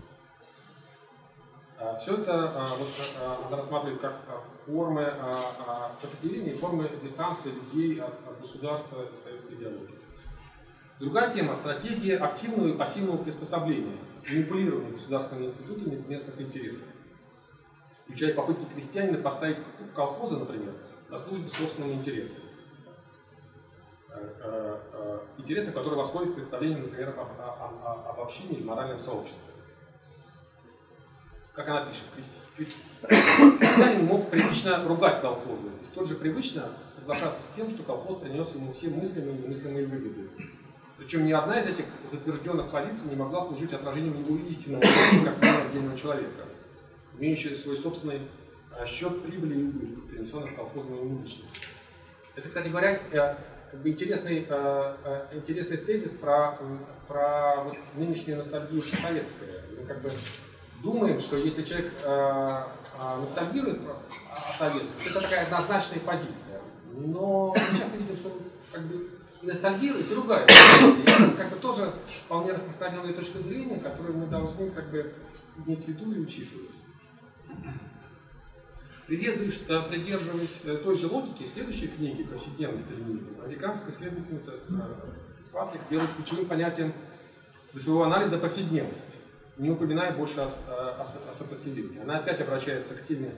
Все это вот, она рассматривает как формы сопротивления и формы дистанции людей от, от государства и советской идеологии. Другая тема – стратегия активного и пассивного приспособления, манипулирования государственными институтами местных интересов, включая попытки крестьянина поставить колхозы, например, на службу собственным интересам. Интересы, которые восходят к представлению, например, об, об, об общине или моральном сообществе. Как она пишет, крестьянин мог привычно ругать колхозы и столь же привычно соглашаться с тем, что колхоз принес ему все мыслимые и немыслимые выгоды. Причем ни одна из этих затвержденных позиций не могла служить отражением его истинного как отдельного человека, имеющего свой собственный счет прибыли и убытков, перенесенных колхозом и лично. Это, кстати говоря, как бы интересный, э, интересный тезис про, про вот нынешнюю ностальгию советская. Мы как бы думаем, что если человек э, э, ностальгирует о советском, то это такая однозначная позиция. Но мы часто видим, что как бы ностальгирует и ругает. И это как бы тоже вполне распространенная точка зрения, которую мы должны как бы иметь в виду и учитывать. Придерживаясь той же логики, в следующей книге «Повседневный сталинизм» американская исследовательница Фицпатрик делает ключевым понятием для своего анализа повседневность. не упоминая больше о, о, о сопротивлении. Она опять обращается к теме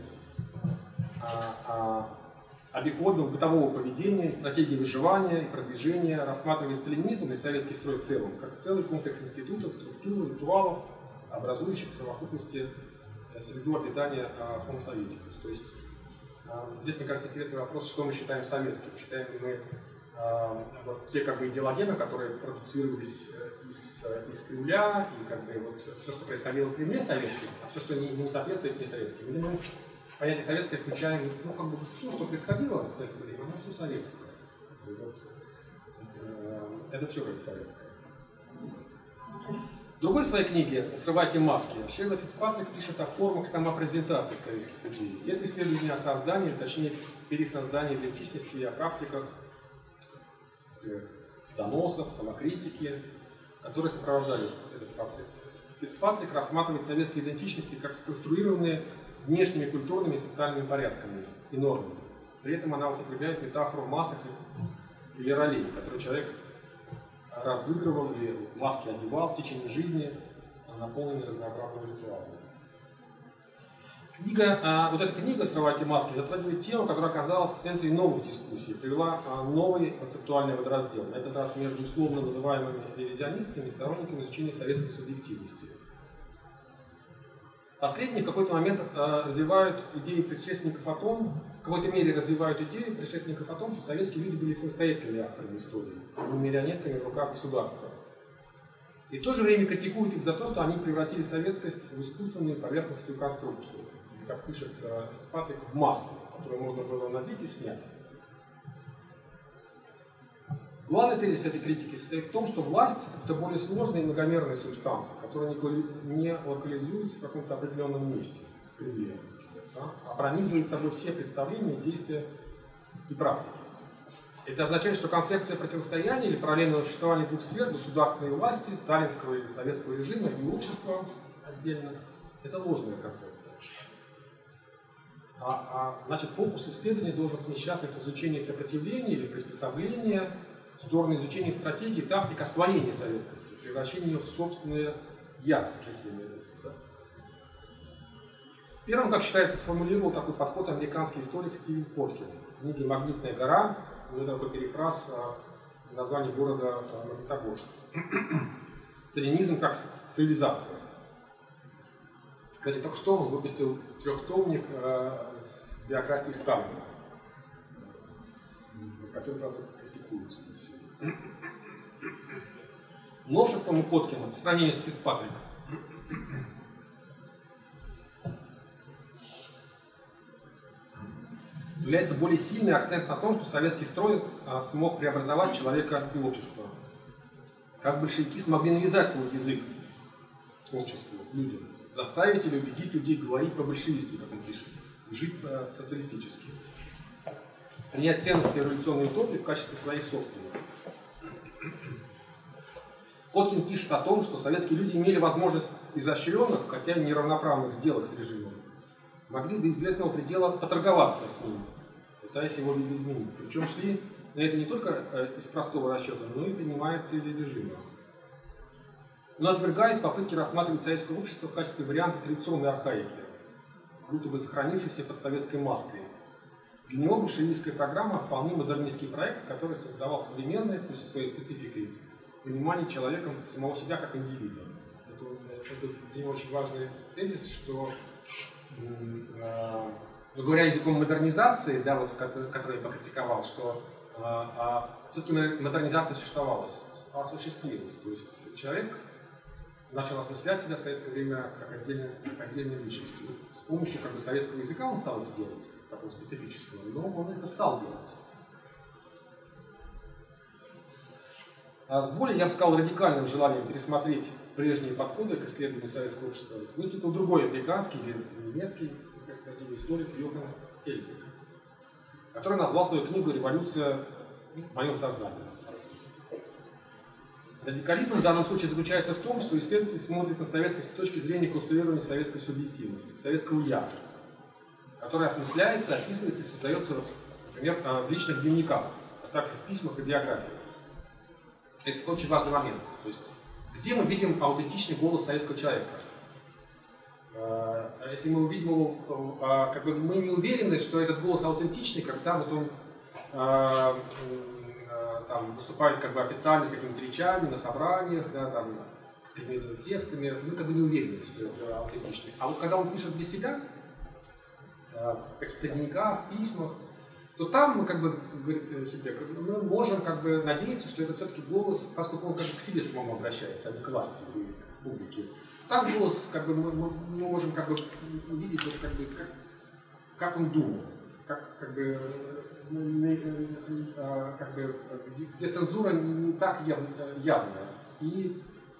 о, о обиходного бытового поведения, стратегии выживания и продвижения, рассматривая сталинизм и советский строй в целом как целый комплекс институтов, структур, ритуалов, образующих в совокупности среду обитания Homo советикус. То есть здесь, мне кажется, интересный вопрос, что мы считаем советским. Считаем ли мы вот те как бы идеологемы, которые продуцировались из, из Кремля, и как бы вот все, что происходило в Кремле, советским, а все, что не, не соответствует не советским. Или мы понятие советское включаем, ну как бы все, что происходило в советское время, оно все советское. Вот, э, это все как бы советское. В другой своей книге «Срывайте маски» Шейла Фицпатрик пишет о формах самопрезентации советских людей. И это исследование о создании, точнее пересоздании идентичности и о практиках доносов, самокритики, которые сопровождали этот процесс. Фицпатрик рассматривает советские идентичности как сконструированные внешними культурными и социальными порядками и нормами. При этом она употребляет метафору масок или ролей, которые человек разыгрывал или маски одевал в течение жизни, наполненной разнообразными ритуалами. Книга, а, вот эта книга «Срывайте маски» затрагивает тему, которая оказалась в центре новых дискуссий, привела а, новый концептуальный водораздел, на этот раз между условно называемыми ревизионистами и сторонниками изучения советской субъективности. Последние в какой-то момент а, развивают идеи предшественников о том, в какой-то мере развивают идею предшественников о том, что советские люди были самостоятельными авторами истории, а не марионетками в руках государства. И в то же время критикуют их за то, что они превратили советскость в искусственную поверхностную конструкцию, как пишет Фицпатрик, в маску, которую можно было надеть и снять. Главный тезис этой критики состоит в том, что власть – это более сложная и многомерная субстанция, которая не локализуется в каком-то определенном месте, в Кремле, да, а пронизывает собой все представления, действия и практики. Это означает, что концепция противостояния или параллельного существования двух сфер, государственной власти, сталинского или советского режима и общества отдельно – это ложная концепция. А, а, значит, фокус исследования должен смещаться с изучения сопротивления или приспособления в сторону изучения стратегии, тактик освоения советскости, превращения ее в собственное «я» жителями СССР. Первым, как считается, сформулировал такой подход американский историк Стивен Коткин. В книге «Магнитная гора» у него такой перефраз названия города Магнитогорск. Сталинизм как цивилизация. Кстати, только что он выпустил трехтомник э, с биографией Сталина, который, правда, критикуется уже сегодня. Новшеством у Коткина по сравнению с Фицпатриком является более сильный акцент на том, что советский строй э, смог преобразовать человека и общество. Как большевики смогли навязать свой язык обществу, людям. Заставить или убедить людей говорить по-большевистски, как он пишет, и жить по-социалистически. Принять ценности революционной утопии в качестве своих собственных. Коткин пишет о том, что советские люди имели возможность изощренных, хотя и неравноправных сделок с режимом. Могли до известного предела поторговаться с ним, пытаясь его видоизменить. Причем шли на это не только из простого расчета, но и принимая цели режима. Он отвергает попытки рассматривать советское общество в качестве варианта традиционной архаики, будто бы сохранившейся под советской маской. Для него большевистская программа вполне модернистский проект, который создавал современное, пусть и своей спецификой, понимание человеком самого себя как индивида. Это, это для него очень важный тезис, что, э, говоря языком модернизации, да, вот, который я покритиковал, что э, э, все-таки модернизация существовала, осуществилась. То есть человек начал осмыслять себя в советское время как отдельную, как отдельную личность. С помощью как бы, советского языка он стал это делать, такого специфического, но он это стал делать. А с более, я бы сказал, радикальным желанием пересмотреть прежние подходы к исследованию советского общества выступил другой американский или немецкий историк Йохан Эльбек, который назвал свою книгу «Революция в моем сознании». Радикализм в данном случае заключается в том, что исследователь смотрит на советскость с точки зрения конструирования советской субъективности, советского «я», которое осмысляется, описывается и создается, например, в личных дневниках, а также в письмах и биографиях. Это очень важный момент. То есть, где мы видим аутентичный голос советского человека? Если мы увидим его, как бы мы не уверены, что этот голос аутентичный, когда вот он там, выступает как бы официально с какими-то речами на собраниях, да, там, с какими-то текстами, мы как бы не уверены, что это аутентичный. А вот когда он пишет для себя, в каких-то дневниках, письмах, то там мы, как бы, говорит Хильбек, мы можем как бы надеяться, что это все-таки голос, поскольку он как бы к себе самому обращается, а не к власти или к публике. Там голос, как бы, мы, мы можем как бы увидеть, вот, как, бы, как, как он думал, как, как бы, как бы, где цензура не, не так явная. И,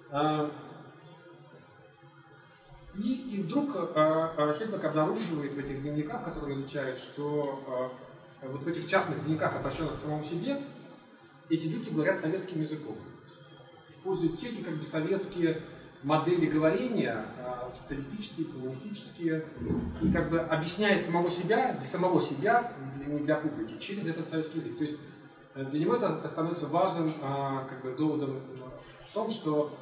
и, и вдруг Хильбек обнаруживает в этих дневниках, которые он изучает, что вот в этих частных дневниках, обращенных к самому себе, эти люди говорят советским языком. Используют все эти как бы советские модели говорения, социалистические, коммунистические, и как бы объясняет самого себя, для самого себя, не для публики, через этот советский язык. То есть для него это становится важным как бы доводом в том, что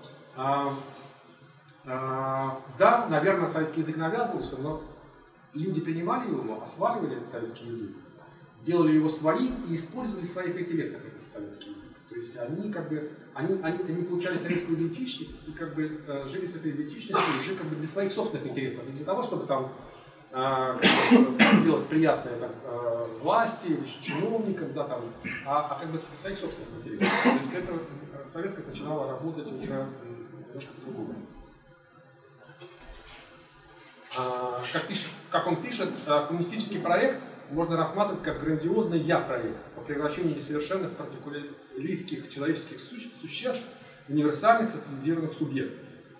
да, наверное, советский язык навязывался, но люди принимали его, осваивали этот советский язык, сделали его своим и использовали в своих интересах этот советский язык. То есть они как бы они, они, они получали советскую идентичность и как бы э, жили с этой идентичностью уже как бы для своих собственных интересов, не для того, чтобы там э, сделать приятное там, э, власти или чиновникам, да, там, а, а как бы своих собственных интересов. То есть эта советскость начинала работать уже немножко по-другому. А, как, пишет, как он пишет, коммунистический проект можно рассматривать как грандиозный я-проект по превращению несовершенных партикуляристских человеческих суще существ в универсальных социализированных субъектов.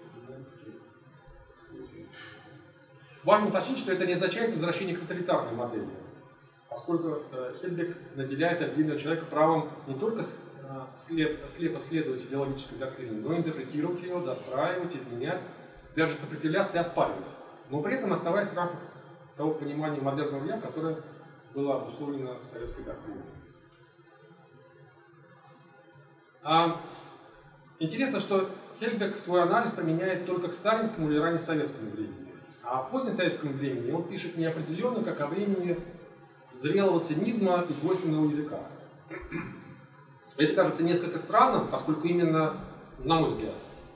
Важно уточнить, что это не означает возвращение к тоталитарной модели, поскольку Хильбек наделяет отдельного человека правом не только слеп, слепо следовать идеологической доктрине, но и интерпретировать ее, достраивать, изменять, даже сопротивляться и оспаривать, но при этом оставаясь в рамках того понимания модерного «я», которое было обусловлено советской доктриной. А, интересно, что Хильбек свой анализ применяет только к сталинскому или ранее советскому времени. А позднесоветскому времени он пишет неопределенно, как о времени зрелого цинизма и двойственного языка. Это кажется несколько странным, поскольку именно, на мой взгляд,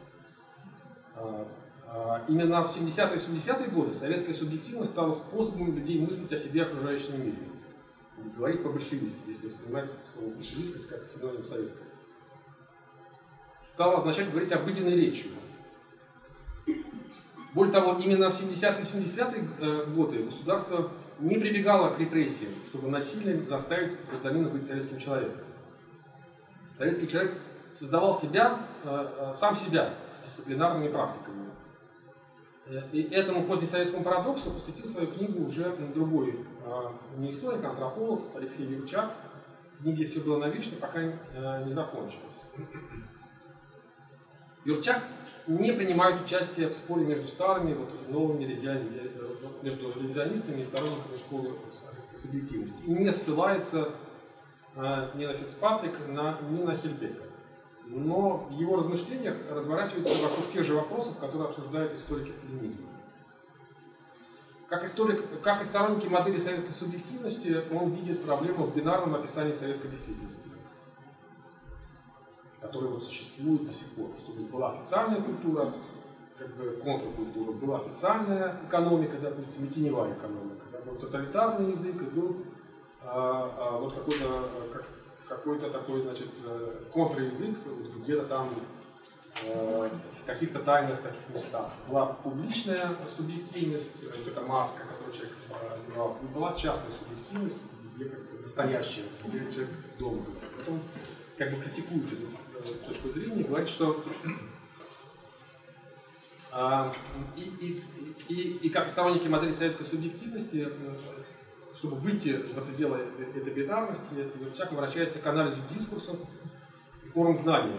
именно в семидесятые и восьмидесятые годы советская субъективность стала способом людей мыслить о себе и окружающем мире. Говорить по-большевистски, если вспоминать слово большевистскость как синоним советскости. Стало означать говорить обыденной речью. Более того, именно в семидесятые и восьмидесятые годы государство не прибегало к репрессиям, чтобы насильно заставить гражданина быть советским человеком. Советский человек создавал себя, сам себя дисциплинарными практиками. И этому позднесоветскому парадоксу посвятил свою книгу уже другой не историк, а антрополог Алексей Юрчак. В книге «Все было навечно», пока не закончилось. Юрчак не принимает участие в споре между старыми, вот, новыми ревизионистами, между ревизионистами и сторонниками школы советской субъективности. И не ссылается ни на Фицпатрика, ни на Хильбека. Но в его размышлениях разворачиваются вокруг тех же вопросов, которые обсуждают историки сталинизма. Как историк, как и сторонники модели советской субъективности, он видит проблему в бинарном описании советской действительности, которая вот существует до сих пор, чтобы была официальная культура, как бы контркультура, была официальная экономика, допустим, и теневая экономика, да, был тоталитарный язык, и был а, а, вот какой-то как, какой-то такой, значит, контрязык где-то там э, в каких-то тайных таких местах. Была публичная субъективность, это маска, которую человек одевал, и была частная субъективность, где как бы настоящая, где человек дома. Потом как бы критикует эту точку зрения, говорит, что э, и, и, и, и как сторонники модели советской субъективности, чтобы выйти за пределы этой бинарности, Юрчак обращается к анализу дискурсов и форм знания,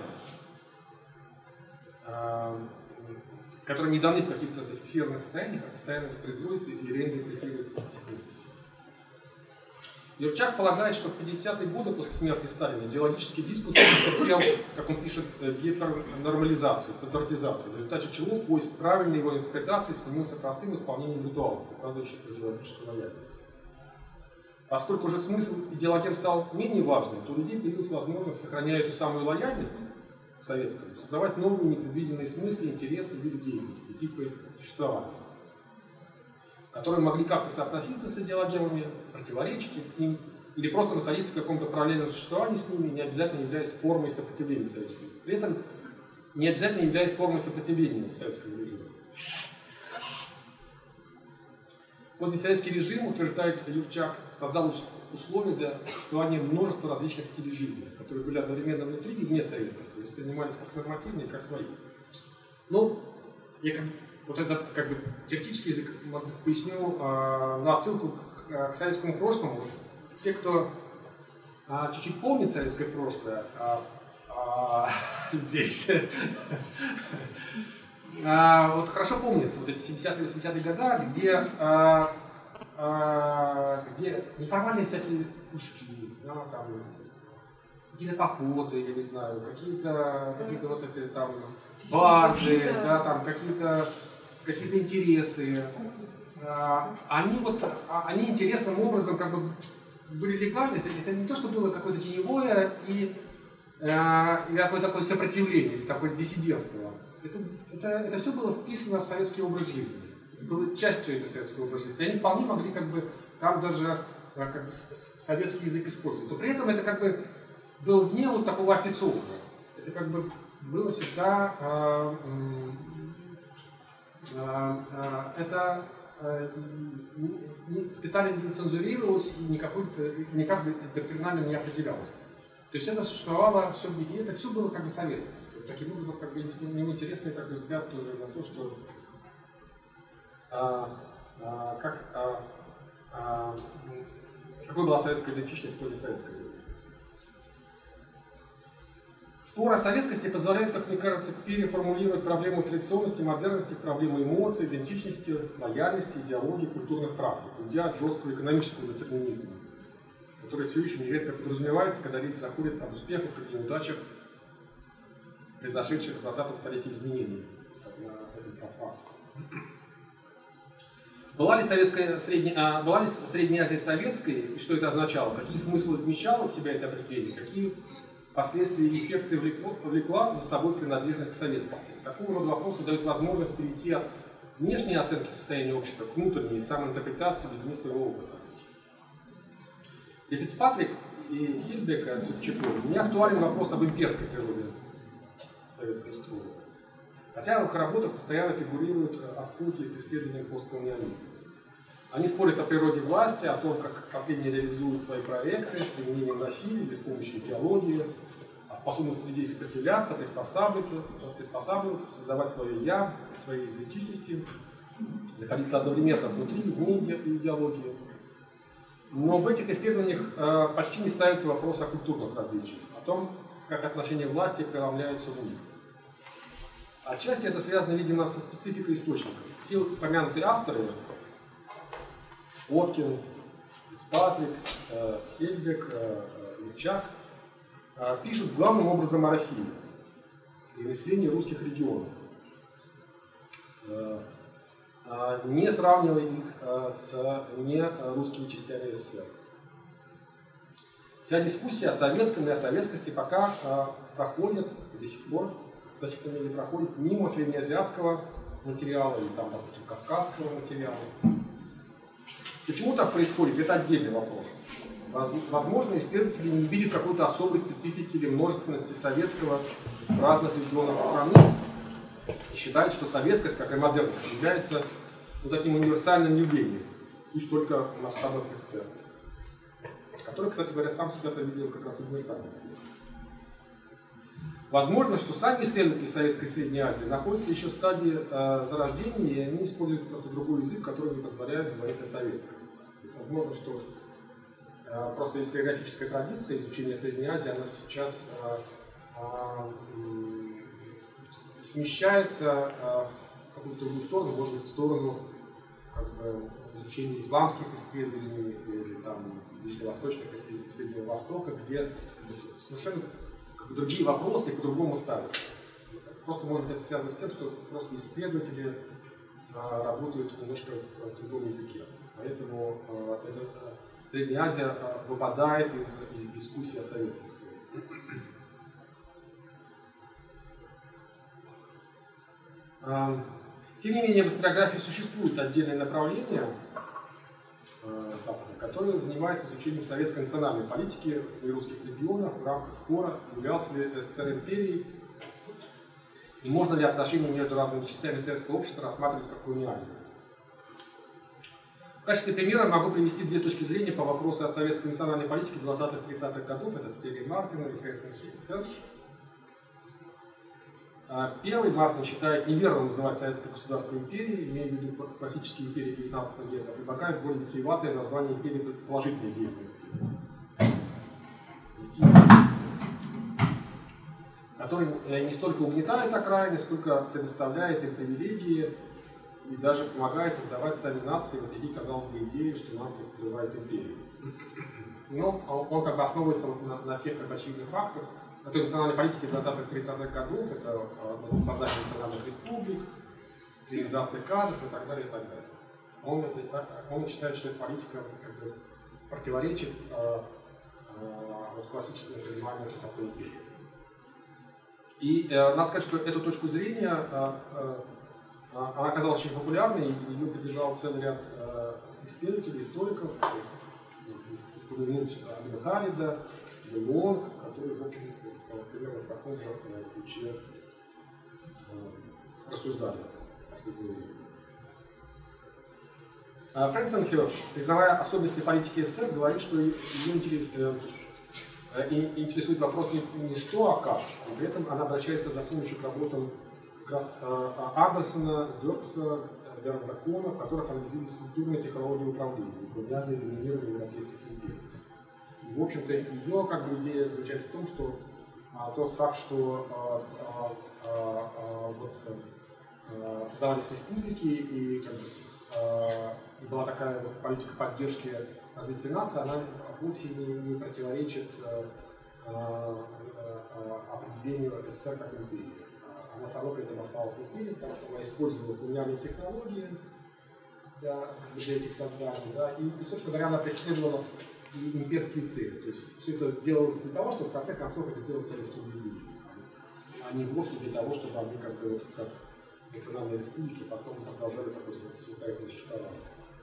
которые не даны в каких-то зафиксированных состояниях, а постоянно воспроизводятся и реинтерпретируются в секретности. Юрчак полагает, что в пятидесятые годы после смерти Сталина идеологический дискурс претерпел, как он пишет, гипернормализацию, стандартизацию, в результате чего поиск правильной его интерпретации сменился простым исполнением ритуалов, указывающих на идеологическую лояльность. Поскольку уже смысл идеологем стал менее важным, то у людей появилась возможность, сохраняя эту самую лояльность к советскому, создавать новые непредвиденные смыслы, интересы, виды деятельности, типы существования, которые могли как-то соотноситься с идеологемами, противоречить к ним, или просто находиться в каком-то параллельном существовании с ними, не обязательно являясь формой сопротивления советскому. При этом не обязательно являясь формой сопротивления советскому режиму. Позднесоветский режим, утверждает Юрчак, создал условия для существования множества различных стилей жизни, которые были одновременно внутри и вне советскости, воспринимались как нормативные, как свои. Ну, я как Вот этот как бы теоретический язык, может быть, поясню э, на отсылку к, к советскому прошлому. Все, кто э, чуть-чуть помнит советское прошлое, э, э, здесь э, вот хорошо помнят вот эти семидесятые-восьмидесятые годы, где, э, э, где неформальные всякие кружки, да, там, какие-то походы, я не знаю, какие-то какие-то вот эти там банды, да, там какие-то какие-то интересы, они вот, они интересным образом как бы были легальны. Это, это не то, что было какое-то теневое и, и какое-то такое сопротивление, или такое диссидентство. Это, это, это все было вписано в советский образ жизни, было частью этого советского образа жизни. И они вполне могли как бы там даже как бы советский язык использовать. Но при этом это как бы было вне вот такого официоза. Это как бы было всегда э, э, э, это э, не, специально не цензурировалось и никакой, никак доктринально не определялось. То есть это существовало все, и это все было как бы советскость. Вот таким образом, как бы мне интересный такой взгляд тоже на то, что а, а, как, а, а, какой была советская идентичность после советской времени. Спор о советскости позволяет, как мне кажется, переформулировать проблему традиционности, модерности, проблему эмоций, идентичности, лояльности, идеологии, культурных практик, уйдя от жесткого экономического детерминизма, который все еще нередко подразумевается, когда речь заходит об успехах или неудачах, произошедших в двадцатом столетии изменений на этом пространстве. Была ли, советская, средняя, была ли Средняя Азия советской, и что это означало? Какие смыслы вмещало в себя это определение? Какие последствия и эффекты влекла, повлекла за собой принадлежность к советскости? Такого рода вопросы дают возможность перейти от внешней оценки состояния общества к внутренней самоинтерпретации людьми своего опыта. Для Фицпатрик и Хильбека с Чепловым не актуален вопрос об имперской природе советского строя. Хотя в их работах постоянно фигурируют отсылки к исследованиям постколониализма. Они спорят о природе власти, о том, как последние реализуют свои проекты, с применением насилия или с помощью идеологии, о способности людей сопротивляться, приспосабливаться, приспосабливаться, создавать свое «я», свои идентичности, находиться одновременно внутри и вне идеологии. Но в этих исследованиях э, почти не ставится вопрос о культурных различиях, о том, как отношения власти преломляются в них. Отчасти это связано, видимо, со спецификой источника. Все упомянутые авторы, Откин, Фицпатрик, э, Хельбек, э, Юрчак, э, пишут главным образом о России и населении русских регионов, э, э, не сравнивая их э, с нерусскими частями СССР. Вся дискуссия о советском и о советскости пока э, проходит до сих пор, в значительной мере проходит мимо среднеазиатского материала или там, допустим, кавказского материала. Почему так происходит? Это отдельный вопрос. Возможно, исследователи не видят какой-то особой специфики или множественности советского в разных регионах страны и считают, что советскость, как и модерность, является вот таким универсальным явлением, пусть только в масштабах СССР, который, кстати говоря, сам себя-то видел как раз универсальным. Возможно, что сами исследователи Советской и Средней Азии находятся еще в стадии э, зарождения, и они используют просто другой язык, который не позволяет говорить о советском. То есть, возможно, что э, просто историографическая традиция изучения Средней Азии, она сейчас э, э, смещается э, в какую-то другую сторону, может быть, в сторону как бы, изучения исламских исследований или там, ближневосточных исследований Востока, где совершенно как бы, другие вопросы по-другому ставятся. Просто, может быть, это связано с тем, что просто исследователи а, работают немножко в, в другом языке. Поэтому а, это, Средняя Азия а, выпадает из, из дискуссии о советскости. А, тем не менее, в историографии существуют отдельные направления, а, которые занимаются изучением советской национальной политики и русских регионах в рамках спора, являлся ли СССР империей, и можно ли отношения между разными частями советского общества рассматривать как колониальные. В качестве примера могу привести две точки зрения по вопросу о советской национальной политике двадцатых-тридцатых годов. Это Терри Мартин и Хэнсон Херш. Первый, Мартин считает неверным называть советское государство империей, имея в виду классические империи девятнадцатого века, предлагает более витиеватое название империи положительной деятельности, который не столько угнетает окраины, сколько предоставляет им привилегии и даже помогает создавать сами нации, вопреки, казалось бы, идее, что нации подрывают империю. Но он как бы основывается на, на тех как очевидных фактах, на той национальной политике двадцатых-тридцатых годов, это создание национальных республик, реализация кадров и так далее, и так далее. Он, он считает, что эта политика как бы противоречит э, э, вот классическому пониманию, что такое империя. И э, надо сказать, что эту точку зрения э, э, она оказалась очень популярной, и ее поддержал целый ряд э, исследователей, историков, упомянуть Абеля Халида, Лонг, которые, в общем, примерно в таком же ключе э, рассуждали в последнее время. Фрэнсон Херш, признавая особенности политики СССР, говорит, что ее интересует вопрос не, не что, а как. И при этом она обращается за помощью к работам как раз Андерсона, Дёркса, Бернарда Кона, в которых анализировались культурные технологии управления и колониальное доминирование европейских империй. И, в общем-то, ее как бы, идея заключается в том, что а, тот факт, что а, а, а, вот, а, создавались республики и, как бы, а, и была такая вот политика поддержки развития нации, она вовсе не, не противоречит а, а, определению СССР как империи. Она сама при этом осталась империей, потому что она использовала колониальные технологии для, для этих созданий, да, и, и, собственно говоря, она преследовала и имперские цели. То есть все это делалось для того, чтобы в конце концов это сделать советским регионом, а не вовсе для того, чтобы они как бы как национальные республики потом продолжали такое самостоятельное существование.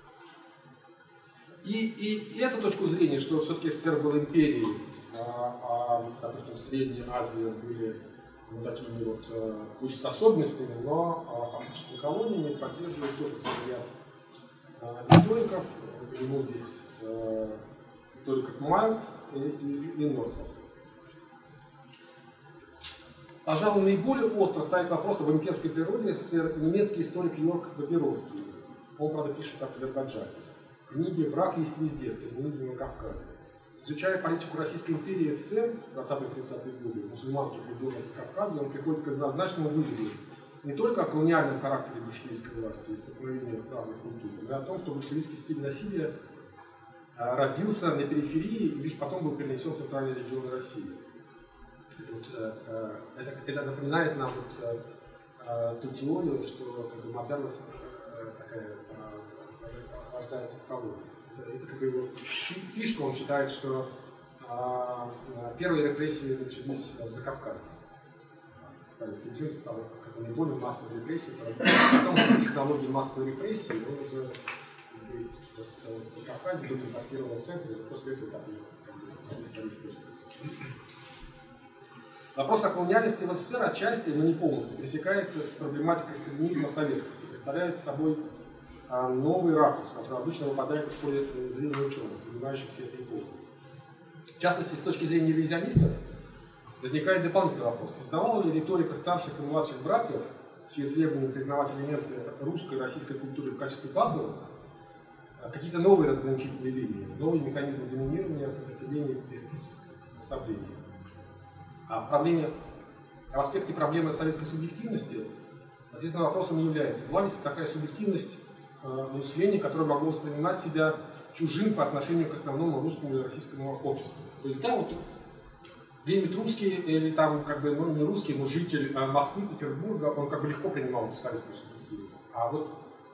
И, и, и эту точку зрения, что все-таки СССР был империей, а, а допустим, в Средней Азии были ну, такими вот, пусть с особенностями, но фактически колониями, поддерживает тоже целый ряд историков. Ему здесь э, историков Майлд и, и, и Нортон. Пожалуй, наиболее остро ставит вопрос об имперской природе СССР немецкий историк Йорк Бабировский. Он, правда, пишет как в Азербайджане. В книге «Враг есть везде. Сталинизм на Кавказе». Изучая политику Российской империи и СССР в двадцатые-тридцатые годы в мусульманских регионах Кавказа, он приходит к однозначному выводу не только о колониальном характере большевистской власти и столкновении разных культур, но и о том, что большевистский стиль насилия родился на периферии и лишь потом был перенесен в центральные регионы России. Вот, э, это, это напоминает нам вот, э, ту теорию, что как бы, модерность э, такая э, рождается в колонии. Это, это как бы его фишка, он считает, что э, первые репрессии начались в Закавказье. Сталинский режим стал как бы, наиболее массовой репрессией, потом с технологией массовой репрессии он уже с, с, с Закавказья был импортирован в центр, и после этого так и стали использоваться. Вопрос о колониальности в СССР отчасти, но не полностью, пересекается с проблематикой сталинизма советскости, представляет собой а, новый ракурс, который обычно выпадает из поля зрения ученых, занимающихся этой эпохой. В частности, с точки зрения ревизионистов, возникает дополнительный вопрос. Создавала ли риторика старших и младших братьев, чьи требования признавать элементы русской и российской культуры в качестве базовых, какие-то новые разграничительные линии, новые механизмы доминирования, сопротивления и приспособления? А в, проблеме, в аспекте проблемы советской субъективности, соответственно, вопросом не является, была ли такая субъективность населения, которое могло воспринимать себя чужим по отношению к основному русскому и российскому обществу. То есть, да, вот где-нибудь русский или там, как бы, ну, не русский, но житель Москвы, Петербурга, он как бы легко принимал эту советскую субъективность. А вот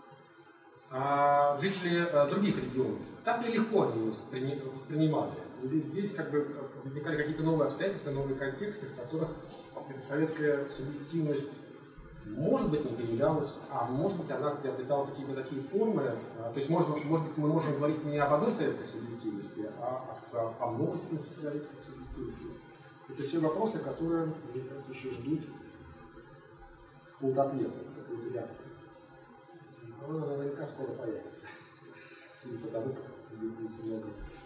а, жители а, других регионов, так ли легко они ее воспринимали? Или здесь как бы возникали какие-то новые обстоятельства, новые контексты, в которых эта советская субъективность, может быть, не появлялась, а может быть, она приобретала какие-то такие формы. То есть, может, может быть, мы можем говорить не об одной советской субъективности, а о, о множественности советской субъективности. Это все вопросы, которые, мне кажется, еще ждут какого-то ответа, какой-то реакции. Она наверняка скоро появится, судя по тому, как будет много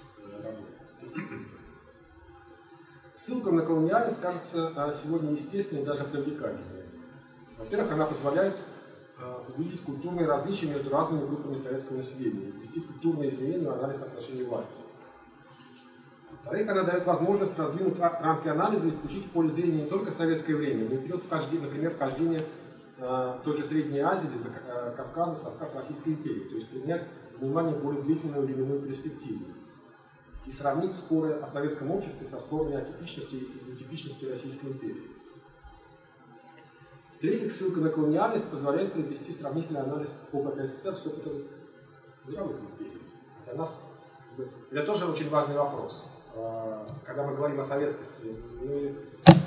работы. Ссылка на колониальность кажется сегодня естественной и даже привлекательной. Во-первых, она позволяет увидеть культурные различия между разными группами советского населения, ввести культурные изменения в анализ отношений власти. Во-вторых, она дает возможность раздвинуть рамки анализа и включить в поле зрения не только советское время, но и период вхождения, например, вхождения э, той же Средней Азии или э, Кавказа в состав Российской империи, то есть принять внимание более длительную временную перспективу и сравнить споры о советском обществе со спорами о типичности и нетипичности Российской империи. В-третьих, ссылка на колониальность позволяет произвести сравнительный анализ опыта СССР с опытом мировых империй. Для нас это тоже очень важный вопрос. Когда мы говорим о советскости, мы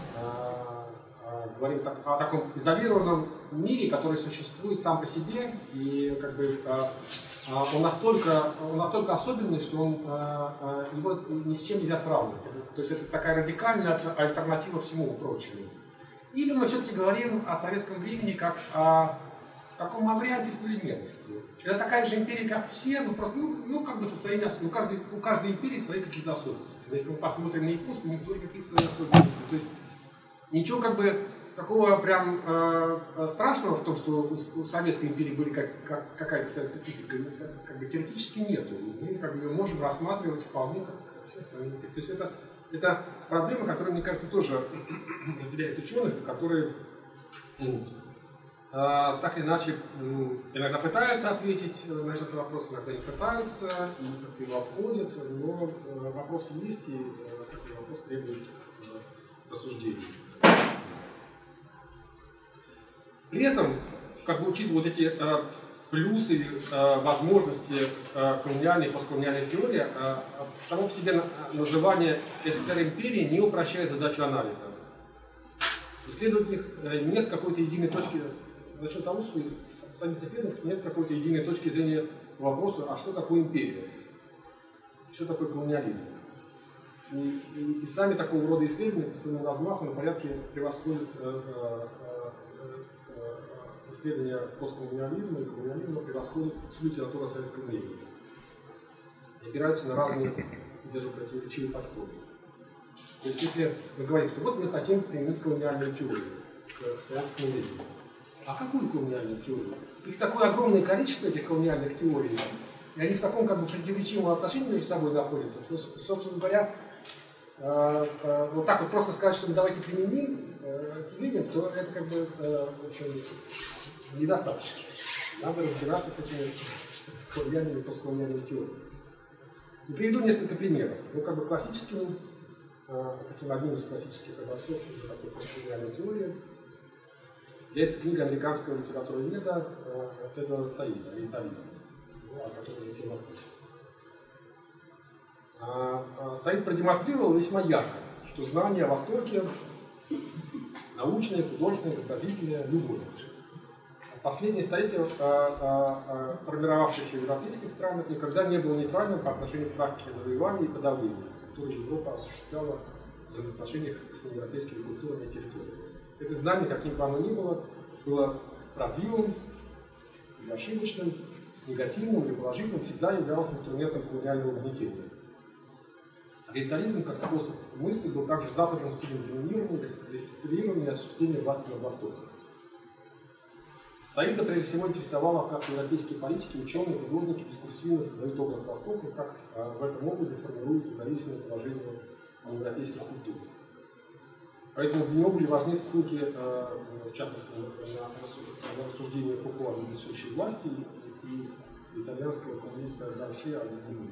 говорим о таком изолированном мире, который существует сам по себе, и как бы он настолько, он настолько особенный, что он, его ни с чем нельзя сравнивать. То есть это такая радикальная альтернатива всему прочему. Или мы все-таки говорим о советском времени как о таком варианте современности. Это такая же империя, как все, но просто, ну, ну как бы со своими особенностями. У каждой, у каждой империи свои какие-то особенности. Если мы посмотрим на японскую, у них тоже какие-то свои особенности. То есть ничего как бы такого прям э, страшного в том, что у, у советской империи были как, как, какая-то своя специфика, как бы теоретически нету. Мы как бы ее можем рассматривать вполне как, как все остальные империи. То есть это, это проблема, которая, мне кажется, тоже разделяет ученых, которые ну, э, так или иначе ну, иногда пытаются ответить на этот вопрос, иногда не пытаются, и как-то его обходят, но э, вопросы есть, и э, вопрос требует э, рассуждений. При этом, как бы учитывая вот эти э, плюсы, э, возможности э, колониальной и постколониальной теории, э, само по себе называние СССР империи не упрощает задачу анализа. У исследователей э, нет какой-то единой точки, начнем с того, что в самих исследователях нет какой-то единой точки зрения к вопросу, а что такое империя, что такое колониализм. И, и, и сами такого рода исследования по своему размаху на порядке превосходят э, э, исследования постколониализма и колониализма превосходят всю литературу советского времени. И опираются на разные и даже противоречивые подходы. То есть, если мы говорим, что вот мы хотим применить колониальную теорию к советскому времени. А какую колониальную теорию? Их такое огромное количество, этих колониальных теорий, и они в таком как бы противоречивом отношении между собой находятся, то, собственно говоря, вот так вот просто сказать, что мы давайте применим видим, то это как бы в общем, недостаточно. Надо разбираться с этими колониальными и постколониальными теориями. И приведу несколько примеров. Ну, как бы классическим, таким одним из классических образцов такой постколониальной теории является книга американского литературоведа Эдварда Саида «Ориентализм», о которой уже все наслышали. Саид продемонстрировал весьма ярко, что знание о Востоке научное, художественное, изобразительное, любое. Последнее столетие, формировавшееся в европейских странах, никогда не было нейтральным по отношению к практике завоевания и подавления, которую Европа осуществляла в взаимоотношениях с неевропейскими культурами и территориями. Это знание, каким бы оно ни было, было правдивым или ошибочным, негативным или положительным, всегда являлось инструментом колониального угнетения. Ориентализм как способ мысли был также западным стилем доминирования, реструктурирования и осуществления власти над Востоком. Саида прежде всего интересовало, как европейские политики, ученые, художники дискурсивно создают образ Востока, как в этом образе формируется зависимое положение европейских культур. Поэтому для него были важны ссылки, в частности, на рассуждения Фуко о вездесущей власти и и итальянского коммуниста Грамши объединены.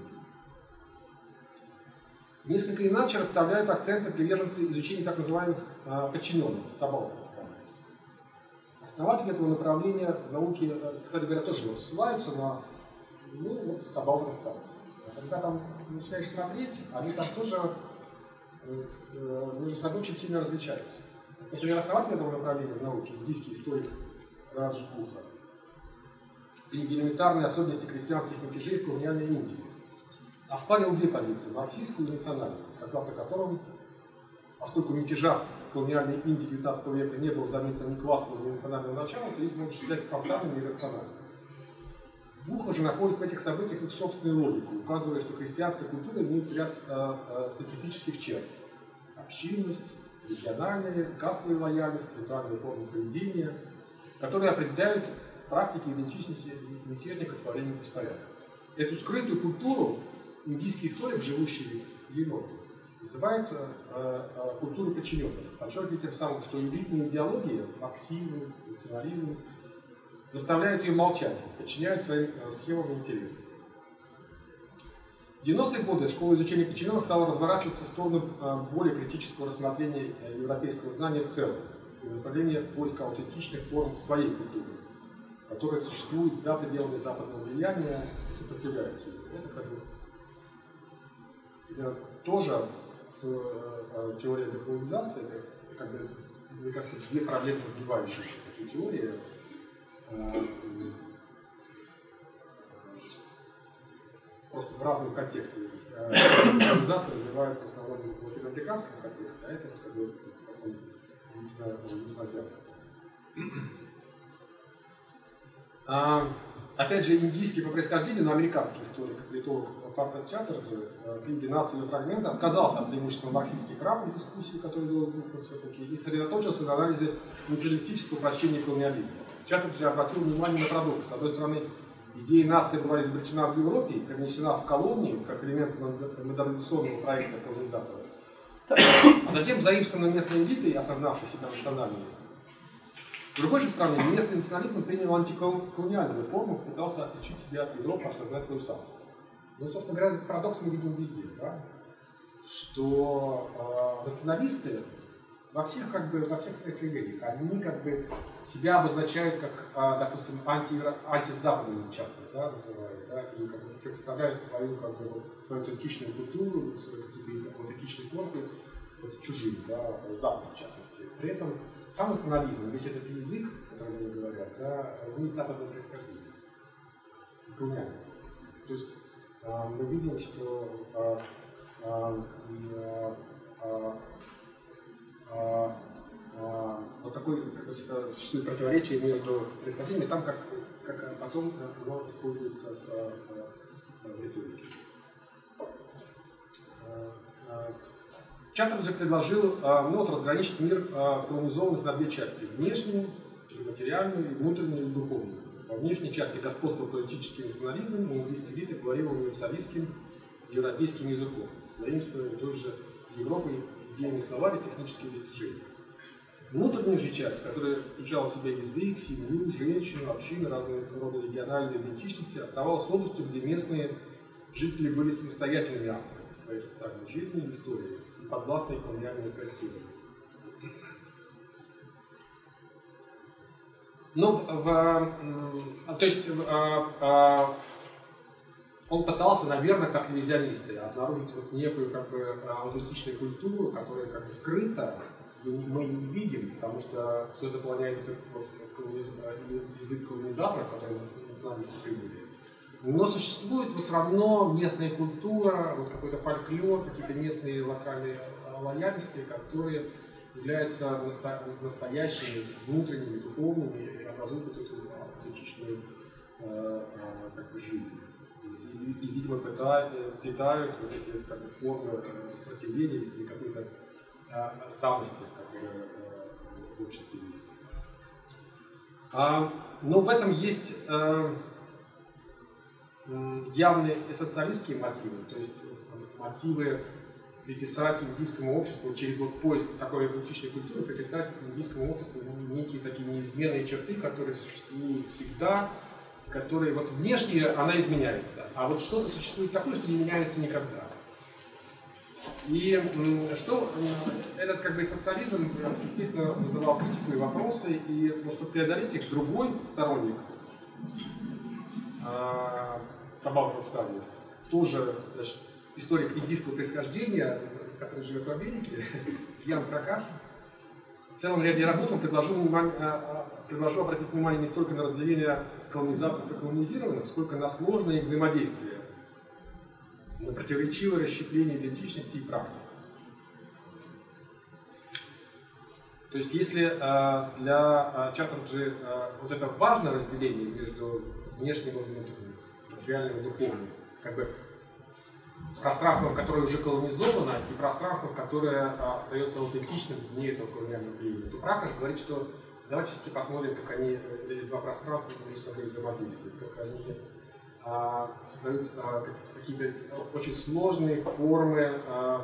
Несколько иначе расставляют акценты приверженцы изучения так называемых а, подчиненных, subalterns. Основатели этого направления в науке, кстати говоря, тоже вот ссылаются на ну, вот, subaltern status. Когда там начинаешь смотреть, они там тоже э, между собой очень сильно различаются. Например, основатель этого направления в науке, индийский историк Радж Гуха, и элементарные особенности крестьянских мятежей в колониальной Индии оспаривал две позиции – марксистскую и национальную, согласно которым, поскольку в мятежах колониальной Индии девятнадцатого века не было заметно ни классового, ни национального начала, то их могут считать спонтанными и иррациональными. Гуха же находит в этих событиях их собственную логику, указывая, что христианская культура имеет ряд а, а, специфических черт – общинность, региональная, кастовая лояльность, ритуальные формы поведения, которые определяют практики идентичности мятежников во время беспорядка. Эту скрытую культуру индийский историк, живущий в Европе, называют э, э, культуру подчиненных, подчеркивая тем самым, что элитные идеологии, марксизм, национализм, заставляют ее молчать, подчиняют своим э, схемам и интересам. В девяностые годы школа изучения подчиненных стала разворачиваться в сторону э, более критического рассмотрения э, европейского знания в целом и направления поиска аутентичных форм своей культуры, которые существуют за пределами западного влияния и сопротивляются. Это, кстати, тоже, что э, теория деколонизации, это, это как бы, мне кажется, две проблемы развивающиеся такие теории. Э, просто в разном контексте. Э, деколонизация развивается в основном в латиноамериканском контексте, а это как бы в таком южноазиатском контексте. А, опять же, индийский по происхождению, но американский историк, политолог Партер Чаттерджи в книге «Нации и фрагменты» отказался от преимущественно марксистских рамок дискуссии, которые вел Гуха все-таки, и сосредоточился на анализе материалистического упрощения колониализма. Чаттерджи обратил внимание на парадокс. С одной стороны, идея нации была изобретена в Европе и привнесена в колонии как элемент модернизационного проекта колонизатора, а затем заимствована местной элитой, осознавшей себя национальной. С другой же стороны, местный национализм принял антиколониальную форму, пытался отличить себя от Европы, осознать свою самость. Ну, собственно говоря, этот парадокс мы видим везде, да? Что э, националисты во всех, как бы, во всех своих проявлениях, они как бы себя обозначают как, э, допустим, анти, антизападными часто, да, называют, да, и как бы представляют свою, как бы, свою аутентичную культуру, свой какие-то аутентичный корпус вот, чужим, да, западным в частности. При этом сам национализм, весь этот язык, который они говорят, да, имеет западное происхождение, колониальное происхождение. То есть э, мы видим, что э, э, э, э, э, вот такое существует противоречие между происхождением и там, как, как потом оно используется в, в, в риторике. Чаттерджи предложил ну, вот, разграничить мир колонизованных на две части – внешнюю, материальную, и внутреннюю, и духовную. Во внешней части господствовал политический национализм, и индийский элита говорил универсалистским европейским языком, заимствуя той же Европы идейные словари и технические достижения. Внутренняя же часть, которая включала в себя язык, семью, женщину, общины, разные рода региональной идентичности, оставалась областью, где местные жители были самостоятельными авторами своей социальной жизни и истории, и подвластной колониальной проектированию. Ну, в, то есть в, он пытался, наверное, как ревизионисты, обнаружить вот некую как бы аутентичную культуру, которая как бы скрыта, и мы не видим, потому что все заполняет этот вот язык колонизаторов, которые националисты придумали. Но существует вот все равно местная культура, вот какой-то фольклор, какие-то местные локальные лояльности, которые являются насто настоящими внутренними, духовными и образуют вот эту аутентичную э, как бы, жизнь. И, и, видимо, питают, питают вот эти как бы, формы сопротивления или какой-то э, самости, которая э, в обществе есть. А, но в этом есть э, явные эссенциалистские мотивы, то есть мотивы приписать индийскому обществу через вот поиск такой аутентичной культуры, приписать индийскому обществу некие такие неизменные черты, которые существуют всегда которые вот внешне она изменяется, а вот что-то существует такое, что не меняется никогда. И что этот как бы социализм, естественно, вызывал критику и вопросы, и ну, чтобы преодолеть их, другой сторонник, Сабал Константис, тоже значит, историк индийского происхождения, который живет в Америке, Ян Пракаш, в целом ряде работ он предложил, предложил обратить внимание не столько на разделение колонизаторов и колонизированных, сколько на сложное взаимодействие, на противоречивое расщепление идентичности и практик. То есть если э, для э, Чаттерджи э, вот это важное разделение между внешним и внутренним, материальным и духовным, как бы пространством, которое уже колонизовано, и пространством, которое э, остается аутентичным вне этого колониального времени, то Пракаш говорит, что давайте все-таки посмотрим, как они, эти два пространства между собой взаимодействуют, как они э, создают э, какие-то очень сложные формы э,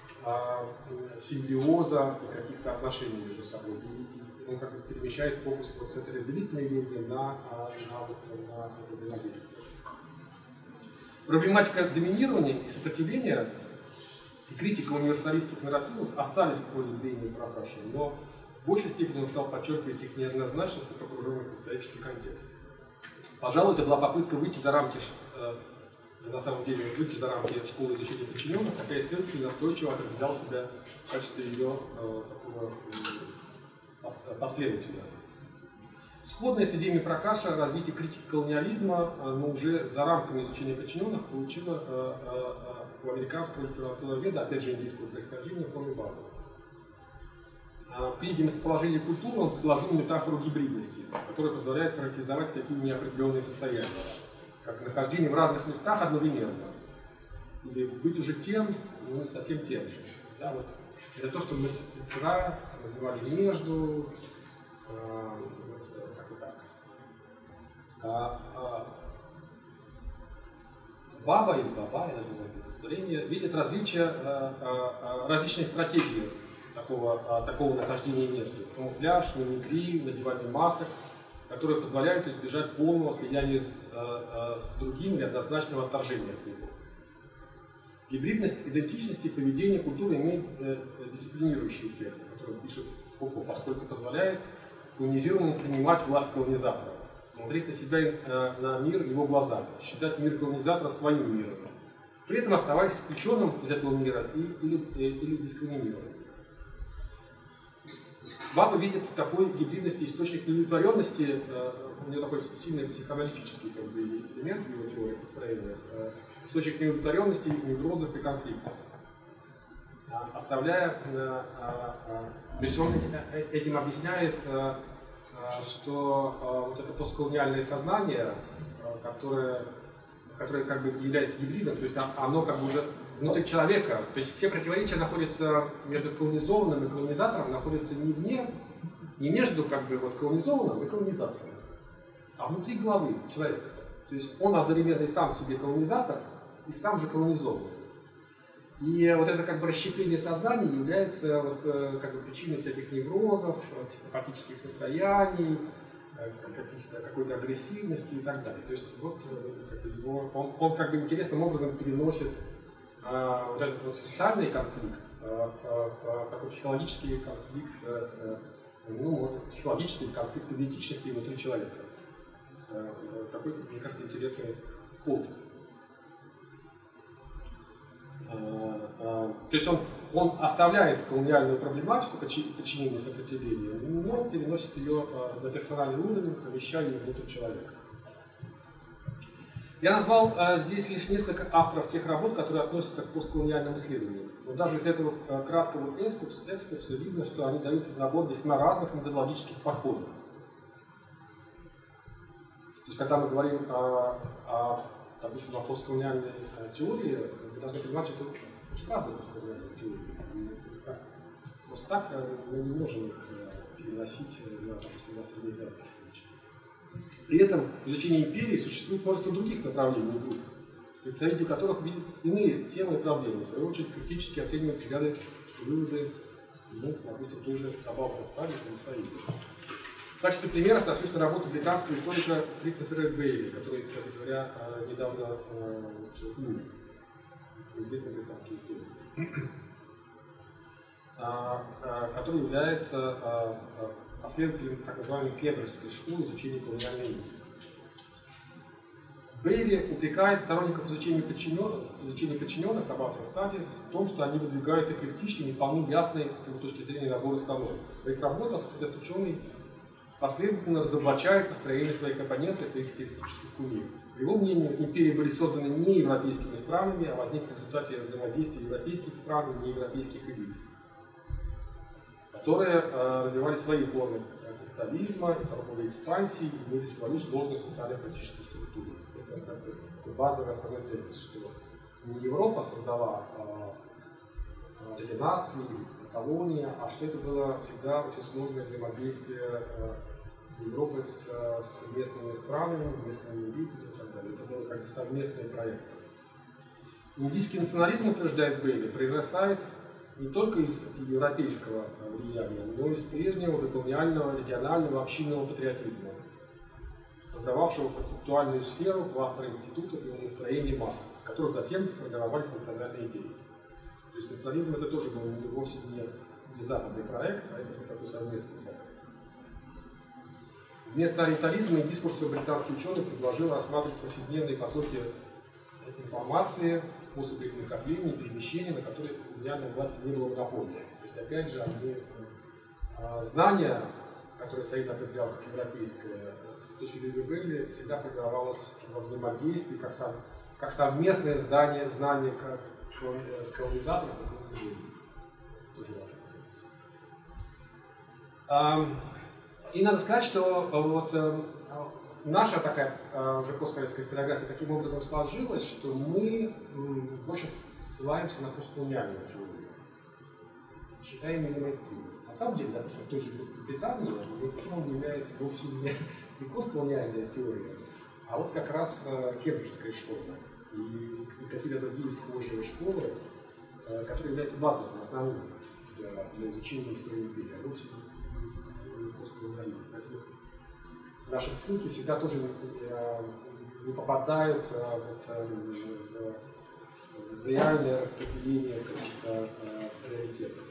симбиоза и каких-то отношений между собой. И, и он как бы перемещает фокус вот с этой разделительной линии на, на, на, на это взаимодействие. Проблематика доминирования и сопротивления и критика универсалистских нарративов остались в поле зрения Пракаша, но в большей степени он стал подчеркивать их неоднозначность и погруженность в исторический контекст. Пожалуй, это была попытка выйти за рамки на самом деле выйти за рамки школы изучения подчиненных, хотя исследователь настойчиво определял себя в качестве ее э, такого э, последователя. Сходное с идеями Пракаша развитие критики колониализма, э, но уже за рамками изучения подчиненных, получило э, э, у американского литературоведа, опять же индийского происхождения, Хоми Бабу. В книге «Местоположение культуры» он предложил метафору гибридности, которая позволяет характеризовать такие неопределенные состояния, как нахождение в разных местах одновременно, или быть уже тем, но не совсем тем же. Да, вот. Это то, что мы вчера называли между, э, вот, как-то так. А, а, Баба или Баба, я даже не знаю, повторение, видит различия, а, а, различные стратегии такого, а, такого нахождения между. Камуфляж, мимикрия, надевание масок, которые позволяют избежать полного слияния с, э, с другим или однозначного отторжения от него. Гибридность идентичности и поведения культуры имеет э, дисциплинирующий эффект, о котором пишет Фуко, поскольку позволяет колонизированным принимать власть колонизатора, смотреть на себя, э, на мир его глазами, считать мир колонизатора своим миром, при этом оставаясь исключенным из этого мира и, или, э, или дискриминированным. Баба видит в такой гибридности источник неудовлетворенности, у нее такой сильный психоаналитический как бы, есть элемент в его теории построения, источник неудовлетворенности, неврозов и конфликтов. Оставляя, то есть он этим объясняет, что вот это постколониальное сознание, которое, которое как бы является гибридом, то есть оно как бы уже внутри человека, то есть все противоречия находятся между колонизованным и колонизатором, находятся не вне, не между как бы вот колонизованным и колонизатором, а внутри головы человека. То есть он одновременно и сам себе колонизатор, и сам же колонизованный. И вот это как бы расщепление сознания является вот, как бы причиной всяких неврозов, психопатических состояний, какой-то агрессивности и так далее. То есть вот как бы, его, он, он как бы интересным образом переносит Uh, вот этот вот социальный конфликт, uh, uh, uh, такой психологический конфликт, uh, ну, психологический конфликт идентичности внутри человека. Uh, такой, мне кажется, интересный ход. Uh, uh, то есть он, он оставляет колониальную проблематику подчинения и сопротивления, но переносит ее uh, на персональный уровень, помещая ее внутрь человека. Я назвал а, здесь лишь несколько авторов тех работ, которые относятся к постколониальным исследованиям. Но даже из этого а, краткого экскурса, экскурса видно, что они дают набор весьма разных методологических подходов. То есть, когда мы говорим о, о, допустим, о постколониальной теории, мы должны понимать, что это очень разные постколониальные теории. Просто так мы не можем их переносить на, допустим, на среднеазиатские случаи. При этом в изучении империи существует множество других направлений и групп, представители которых видят иные темы и проблемы, в свою очередь критически оценивают взгляды и выводы, ну, допустим, той же Сабал Константис или Саида. В качестве примера сошлюсь на работу британского историка Кристофера Бейли, который, кстати говоря, недавно умер. Известный британский историк, который является последователем так называемой Кембриджской школы изучения колониальной Индии. Бейли упрекает сторонников изучения подчиненных, изучения подчиненных Subaltern Studies в том, что они выдвигают эклектичный, не вполне ясный с его точки зрения набор установок. В своих работах этот ученый последовательно разоблачает построение своих оппонентов и их теоретических кумиров. По его мнению, империи были созданы не европейскими странами, а возникли в результате взаимодействия европейских стран и неевропейских элит, которые э, развивали свои формы капитализма и торговой экспансии и имели свою сложную социально-политическую структуру. Это как бы базовый основной тезис, что не Европа создала э, эти нации, колонии, а что это было всегда очень сложное взаимодействие э, Европы с, с местными странами, местными элитами и так далее. Это был как бы совместный проект. Индийский национализм, утверждает Бейли, произрастает не только из европейского влияния, но и из прежнего колониального, регионального, общинного патриотизма, создававшего концептуальную сферу кластера институтов и настроения масс, с которых затем сформировались национальные идеи. То есть национализм это тоже был вовсе не, не западный проект, а это такой совместный проект. Вместо ориентализма и дискурса британский ученый предложил рассматривать повседневные потоки информации, способы их накопления, перемещения, на которые у колониальной власти не было монополии. То есть, опять же, они, э, знания, которые Саид отвергал как европейское, с точки зрения Бейли, всегда формировалось во взаимодействии, как, сов, как совместное знание, знание как колонизаторов и колонизированных. Тоже важно. И надо сказать, что вот наша такая уже постсоветская историография таким образом сложилась, что мы больше ссылаемся на постколониальную теорию, считаем ее мейнстримом. На самом деле, допустим, в той же Британии мейнстримом является вовсе не, не постколониальная теория, а вот как раз Кембриджская школа и какие-то другие схожие школы, которые являются базовыми, основными для, для изучения истории империи, а вовсе не постколониализм. Поэтому наши ссылки всегда тоже не попадают в реальное распределение каких-то приоритетов.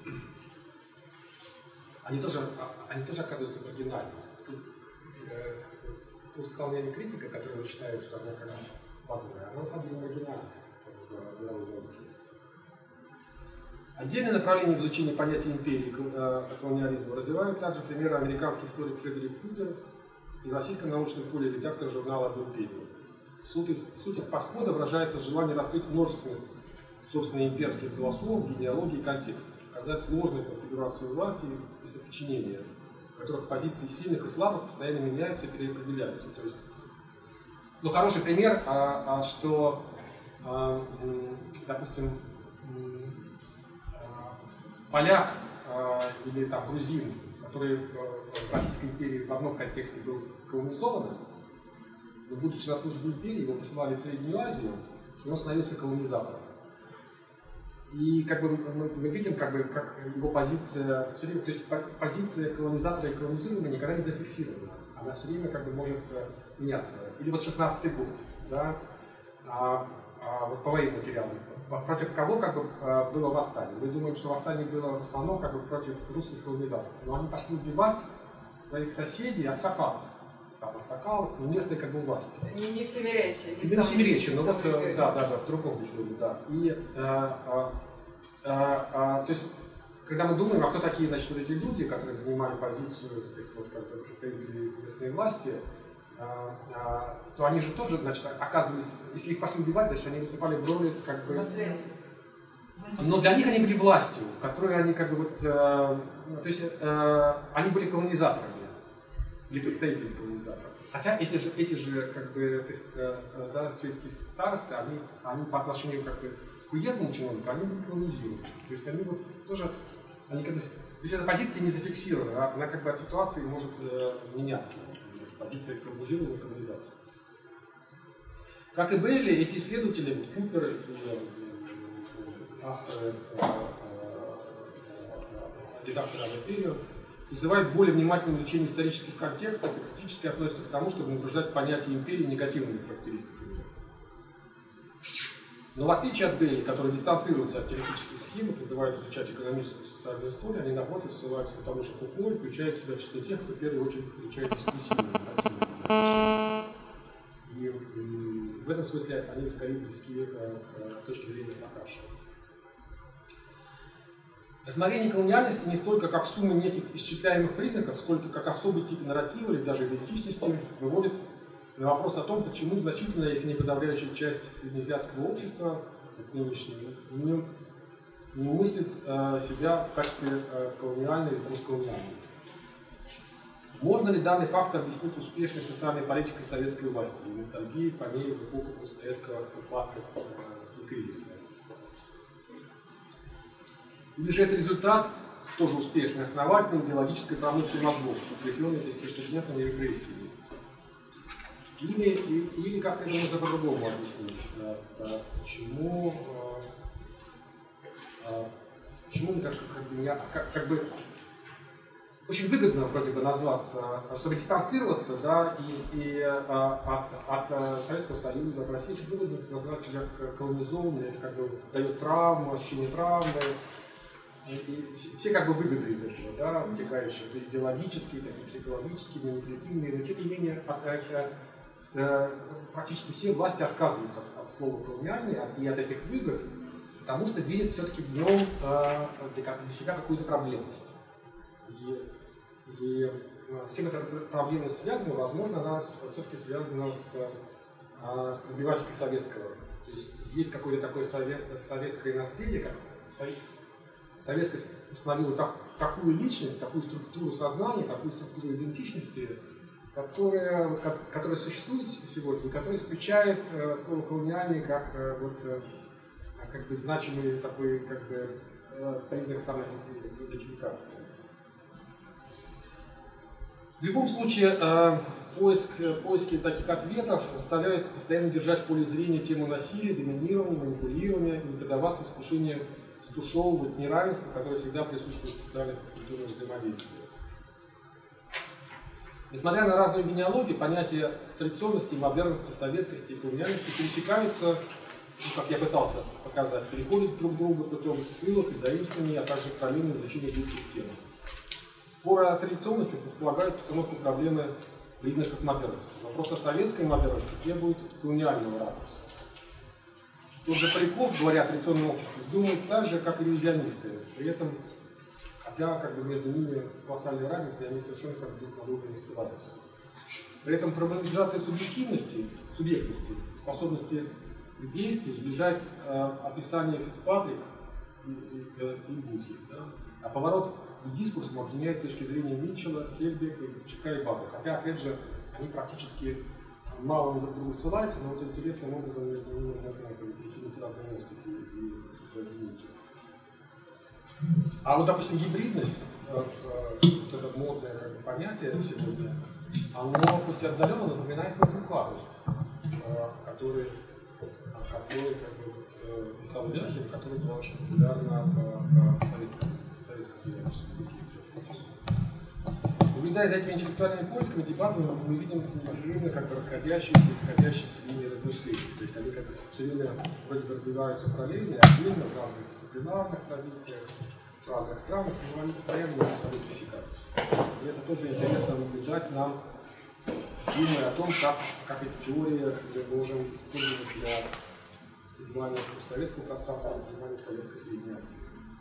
Они тоже, они тоже оказываются маргинальными. Постколониальная критика, которую мы считаем, что она как раз базовая, она на самом деле маргинальная в мировой науке. Отдельное направление в изучении понятия империи и колониализма развивают также примеры американский историк Фредерик Худер и в российском научном поле редактор журнала «Об империи». Суть их, суть их подхода выражается в желании раскрыть множественность собственно имперских голосов, генеалогии и контекста, показать сложную конфигурацию власти и соподчинения, в которых позиции сильных и слабых постоянно меняются и переопределяются. То есть, ну, хороший пример, а, а, что, а, допустим, а, поляк а, или там грузин, который в Российской империи в одном контексте был колонизован, но, будучи на службе империи, его посылали в Среднюю Азию, и он становился колонизатором. И как бы мы, мы видим, как бы, как его позиция все время, то есть позиция колонизатора и колонизируемого никогда не зафиксирована. Она все время как бы может меняться. Или вот шестнадцатый год, да, а, а, вот по моим материалам, против кого как бы было восстание? Мы думаем, что восстание было в основном как бы против русских колонизаторов, но они пошли убивать своих соседей, аксакалов. Там аксакалов, местной как бы власти. Не, не в Семиречье. Не, не в Семиречье, но вот, да, да, да, в другом виде, да. И, а, а, а, то есть, когда мы думаем, а кто такие, значит, вот эти люди, которые занимали позицию этих вот как бы представителей местной власти, а, а, то они же тоже, значит, оказывались, если их пошли убивать, значит, они выступали в роли как бы... Но для них они были властью, которые они как бы вот, э, то есть, э, они были колонизаторами. Или представители колонизаторов. Хотя эти же, эти же как бы, да, сельские старосты, они, они по отношению как бы, к уездному чиновнику, они были колонизированы. То есть они вот тоже, они как бы, то есть эта позиция не зафиксирована, она как бы от ситуации может э, меняться. Позиция колонизированного колонизатора. Как и Бейли, эти исследователи, вот, Купер и авторы, редакторы Об империи, призывает более внимательное изучение исторических контекстов и критически относится к тому, чтобы нагружать понятие империи негативными характеристиками. Но в отличие от Дейли, который дистанцируется от теоретических схем и призывает изучать экономическую и социальную историю, они напротив ссылаются на того же Фуко и включают в себя число тех, кто в первую очередь изучает дискуссивную нарративную. И в этом смысле они скорее близки к точке зрения Такаши. Рассмотрение колониальности не столько как сумма неких исчисляемых признаков, сколько как особый тип нарратива или даже идентичности выводит на вопрос о том, почему значительная, если не подавляющая часть среднеазиатского общества, нынешнего, не, не мыслит э, себя в качестве э, колониальной или постколониальной. Можно ли данный факт объяснить успешной социальной политикой советской власти и ностальгией по ней в эпоху постсоветского упадка и кризиса? Или же это результат тоже успешной, основательной идеологической промывки мозгов, укрепленной беспрецедентными репрессиями? Или, или, или как-то это можно по-другому объяснить? Почему, почему как, как, бы, как, как бы очень выгодно вроде бы назваться, чтобы дистанцироваться, да, и, и от, от Советского Союза, от России, очень выгодно назвать себя колонизованным, это как бы дает травму, ощущение травмы. И, и все как бы выгоды из этого, да, вытекающие, идеологические, такие, психологические, манипулятивные, но тем не менее от, от, от, от, практически все власти отказываются от, от слова колониальный и от этих выгод, потому что видят все-таки в нем э, для, для себя какую-то проблемность. И, и с чем эта проблемность связана? Возможно, она все-таки связана с, с проблематикой советского. То есть есть какое-то такое совет, советское наследие, как совет, советскость установила так, такую личность, такую структуру сознания, такую структуру идентичности, которая, которая существует сегодня, и которая исключает э, слово колониальный как, э, вот, э, как бы значимый такой как бы, э, признак самоидентификации. В любом случае, э, поиск, поиски таких ответов заставляют постоянно держать в поле зрения тему насилия, доминирования, манипулирования и не поддаваться искушению стушевывать неравенство, которое всегда присутствует в социальных и культурных взаимодействиях. Несмотря на разную генеалогию, понятия традиционности, модерности, советскости и колониальности пересекаются, ну, как я пытался показать, переходят друг к другу путем ссылок и заимствований, а также параллельного изучения близких тем. Споры о традиционности предполагают постановку проблемы признаков модерности. Вопрос о советской модерности требует колониального ракурса. Тот же Поляков, говоря о традиционном обществе, думает так же, как иллюзионисты. При этом, хотя как бы между ними колоссальная разница, и они совершенно как друг на друга не ссылаются. При этом проблематизация субъективности, субъектности, способности к действию сближает э, описание Фицпатрик и, и, и Бухи. Да? А поворот к дискурсам объединяет точки зрения Митчелла, Хельбека, Чека и Бака. Хотя, опять же, они практически мало друг друга ссылаются, но вот интересным образом между ними можно перекинуть разные мостики и объединить. А вот, допустим, гибридность, вот это модное как бы, понятие сегодня, оно пусть и отдаленно напоминает продуктивность, который, который как бы, писал Ляхин, который была очень популярна в советском языке. Наблюдая за этими интеллектуальными поисками, дебатами, мы видим непрерывно как бы расходящиеся и исходящиеся линии размышлений. То есть они как бы все время вроде бы развиваются параллельно, отдельно, в разных дисциплинарных традициях, в разных странах, но они постоянно между собой пересекаются. И это тоже интересно наблюдать нам, думая о том, как, как эти теории мы можем использовать для понимания советского пространства, для понимания советской Средней Азии.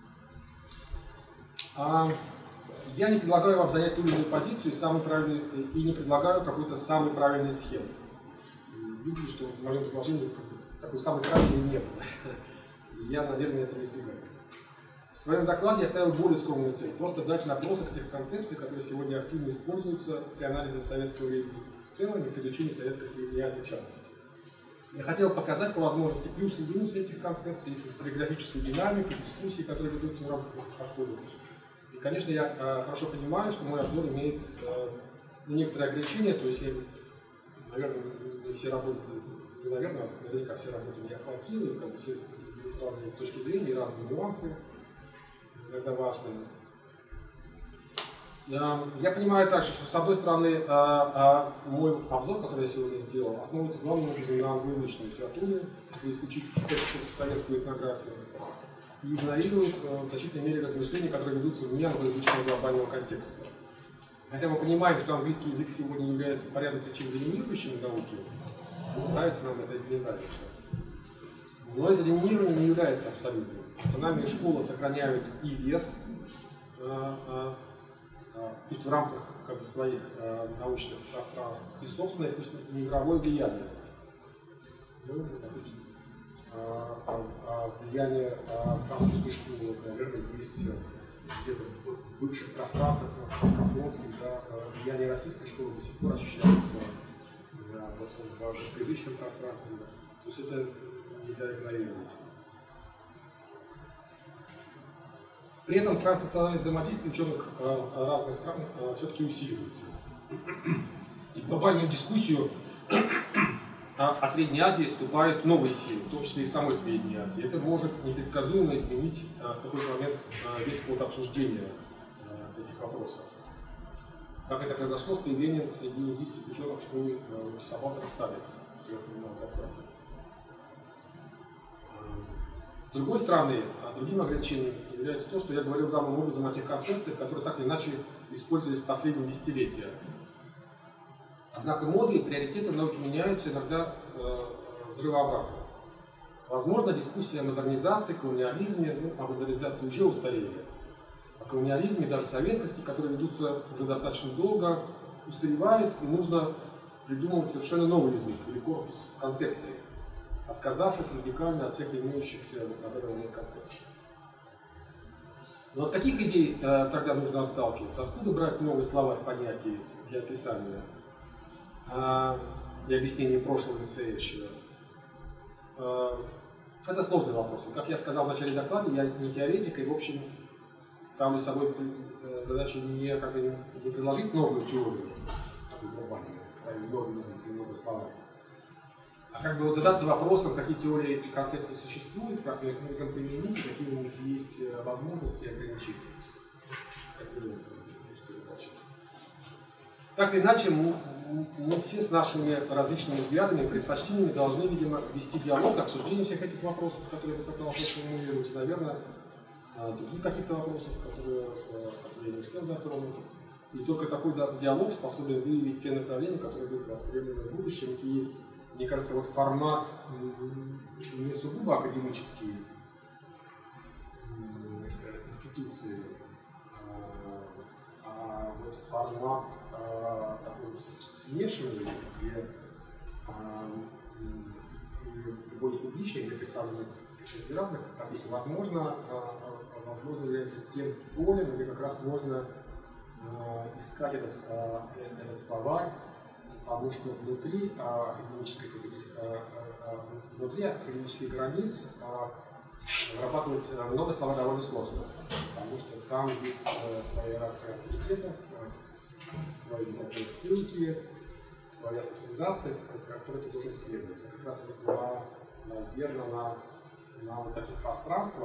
А, я не предлагаю вам занять ту или иную позицию и, самый правильный, и не предлагаю какую-то самую правильную схему. Видите, что в моем изложении такой самой правильной не было. Я, наверное, этого избегаю. В своем докладе я ставил более скромную цель. Просто дать набросок тех концепций, которые сегодня активно используются при анализе советского времени в целом и при изучении советской Средней Азии в частности. Я хотел показать по возможности плюсы и минусы этих концепций, их историографическую динамику, дискуссии, которые ведутся в рамках этих подходов. И, конечно, я э, хорошо понимаю, что мой обзор имеет э, некоторые ограничения, то есть я, наверное, не все работы, не наверное, наверняка все работы не охватил, и как бы все есть разные точки зрения, разные нюансы, иногда важные. Я понимаю также, что с одной стороны мой обзор, который я сегодня сделал, основывается главным образом на англоязычной литературе, если исключить советскую этнографию, и игнорирует в значительной мере размышления, которые ведутся вне англоязычного глобального контекста. Хотя мы понимаем, что английский язык сегодня является порядок причин доминирующим в науке, нравится нам это или не нравится. Но это доминирование не является абсолютным. Национальные школы сохраняют и вес, пусть в рамках как бы, своих э, научных пространств, и собственное, пусть не игровое влияние. Ну, допустим, э, э, влияние э, французской школы, наверное, есть где-то в бывших пространствах, кафонских, да, влияние российской школы до сих пор ощущается да, в русскоязычном пространстве. Да. То есть это нельзя игнорировать. При этом транснациональное взаимодействие ученых разных стран все-таки усиливается. И в глобальную дискуссию о Средней Азии вступают новые силы, в том числе и самой Средней Азии. Это может непредсказуемо изменить в какой-то момент весь ход обсуждения этих вопросов. Как это произошло с появлением среди индийских ученых школы Сабата Сталис. С другой стороны, другим ограничением является то, что я говорил главным образом о тех концепциях, которые так или иначе использовались в последние десятилетия. Однако моды и приоритеты науки меняются иногда э, взрывообразно. Возможно, дискуссия о модернизации, колониализме, ну, о модернизации уже устарели. О колониализме, даже советскости, которые ведутся уже достаточно долго, устаревают, и нужно придумывать совершенно новый язык или корпус концепций, отказавшись радикально от всех имеющихся на данный момент концепций. Но от таких идей э, тогда нужно отталкиваться. Откуда брать новый словарь понятий для описания э, и объяснения прошлого и настоящего? Э, это сложный вопрос. И, как я сказал в начале доклада, я не теоретик, и в общем ставлю собой э, задачу не, как бы, не предложить новую теорию, такую глобальную, новый язык и новый словарь. А как бы вот задаться вопросом, какие теории и концепции существуют, как мы их можем применить, какие у них есть возможности и ограничения. Так или иначе, мы, мы все с нашими различными взглядами и предпочтениями должны, видимо, вести диалог, обсуждение всех этих вопросов, которые я попытался сформулировать, и, наверное, других каких-то вопросов, которые, которые я не успел затронуть. И только такой диалог способен выявить те направления, которые будут востребованы в будущем. И мне кажется, вот формат не сугубо академический институции, а вот формат такой смешанный, где более публичный, где представлены представители разных профессий, возможно, возможно является тем полем, где как раз можно искать этот, этот словарь. Потому что внутри академической, внутри академических границ вырабатывать новые слова довольно сложно, потому что там есть своя иерархия авторитетов, свои обязательные ссылки, своя социализация, в которой ты должен следовать. Как раз вот на, наверное, на, на вот таких пространствах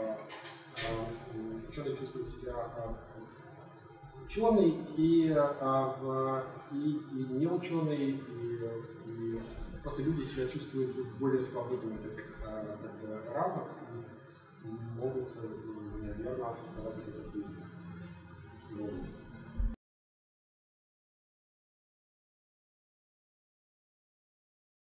ученый чувствует себя ученый и, и, и не ученый, и, и просто люди себя чувствуют более свободными в этих рамках и могут, наверное, создавать этот язык.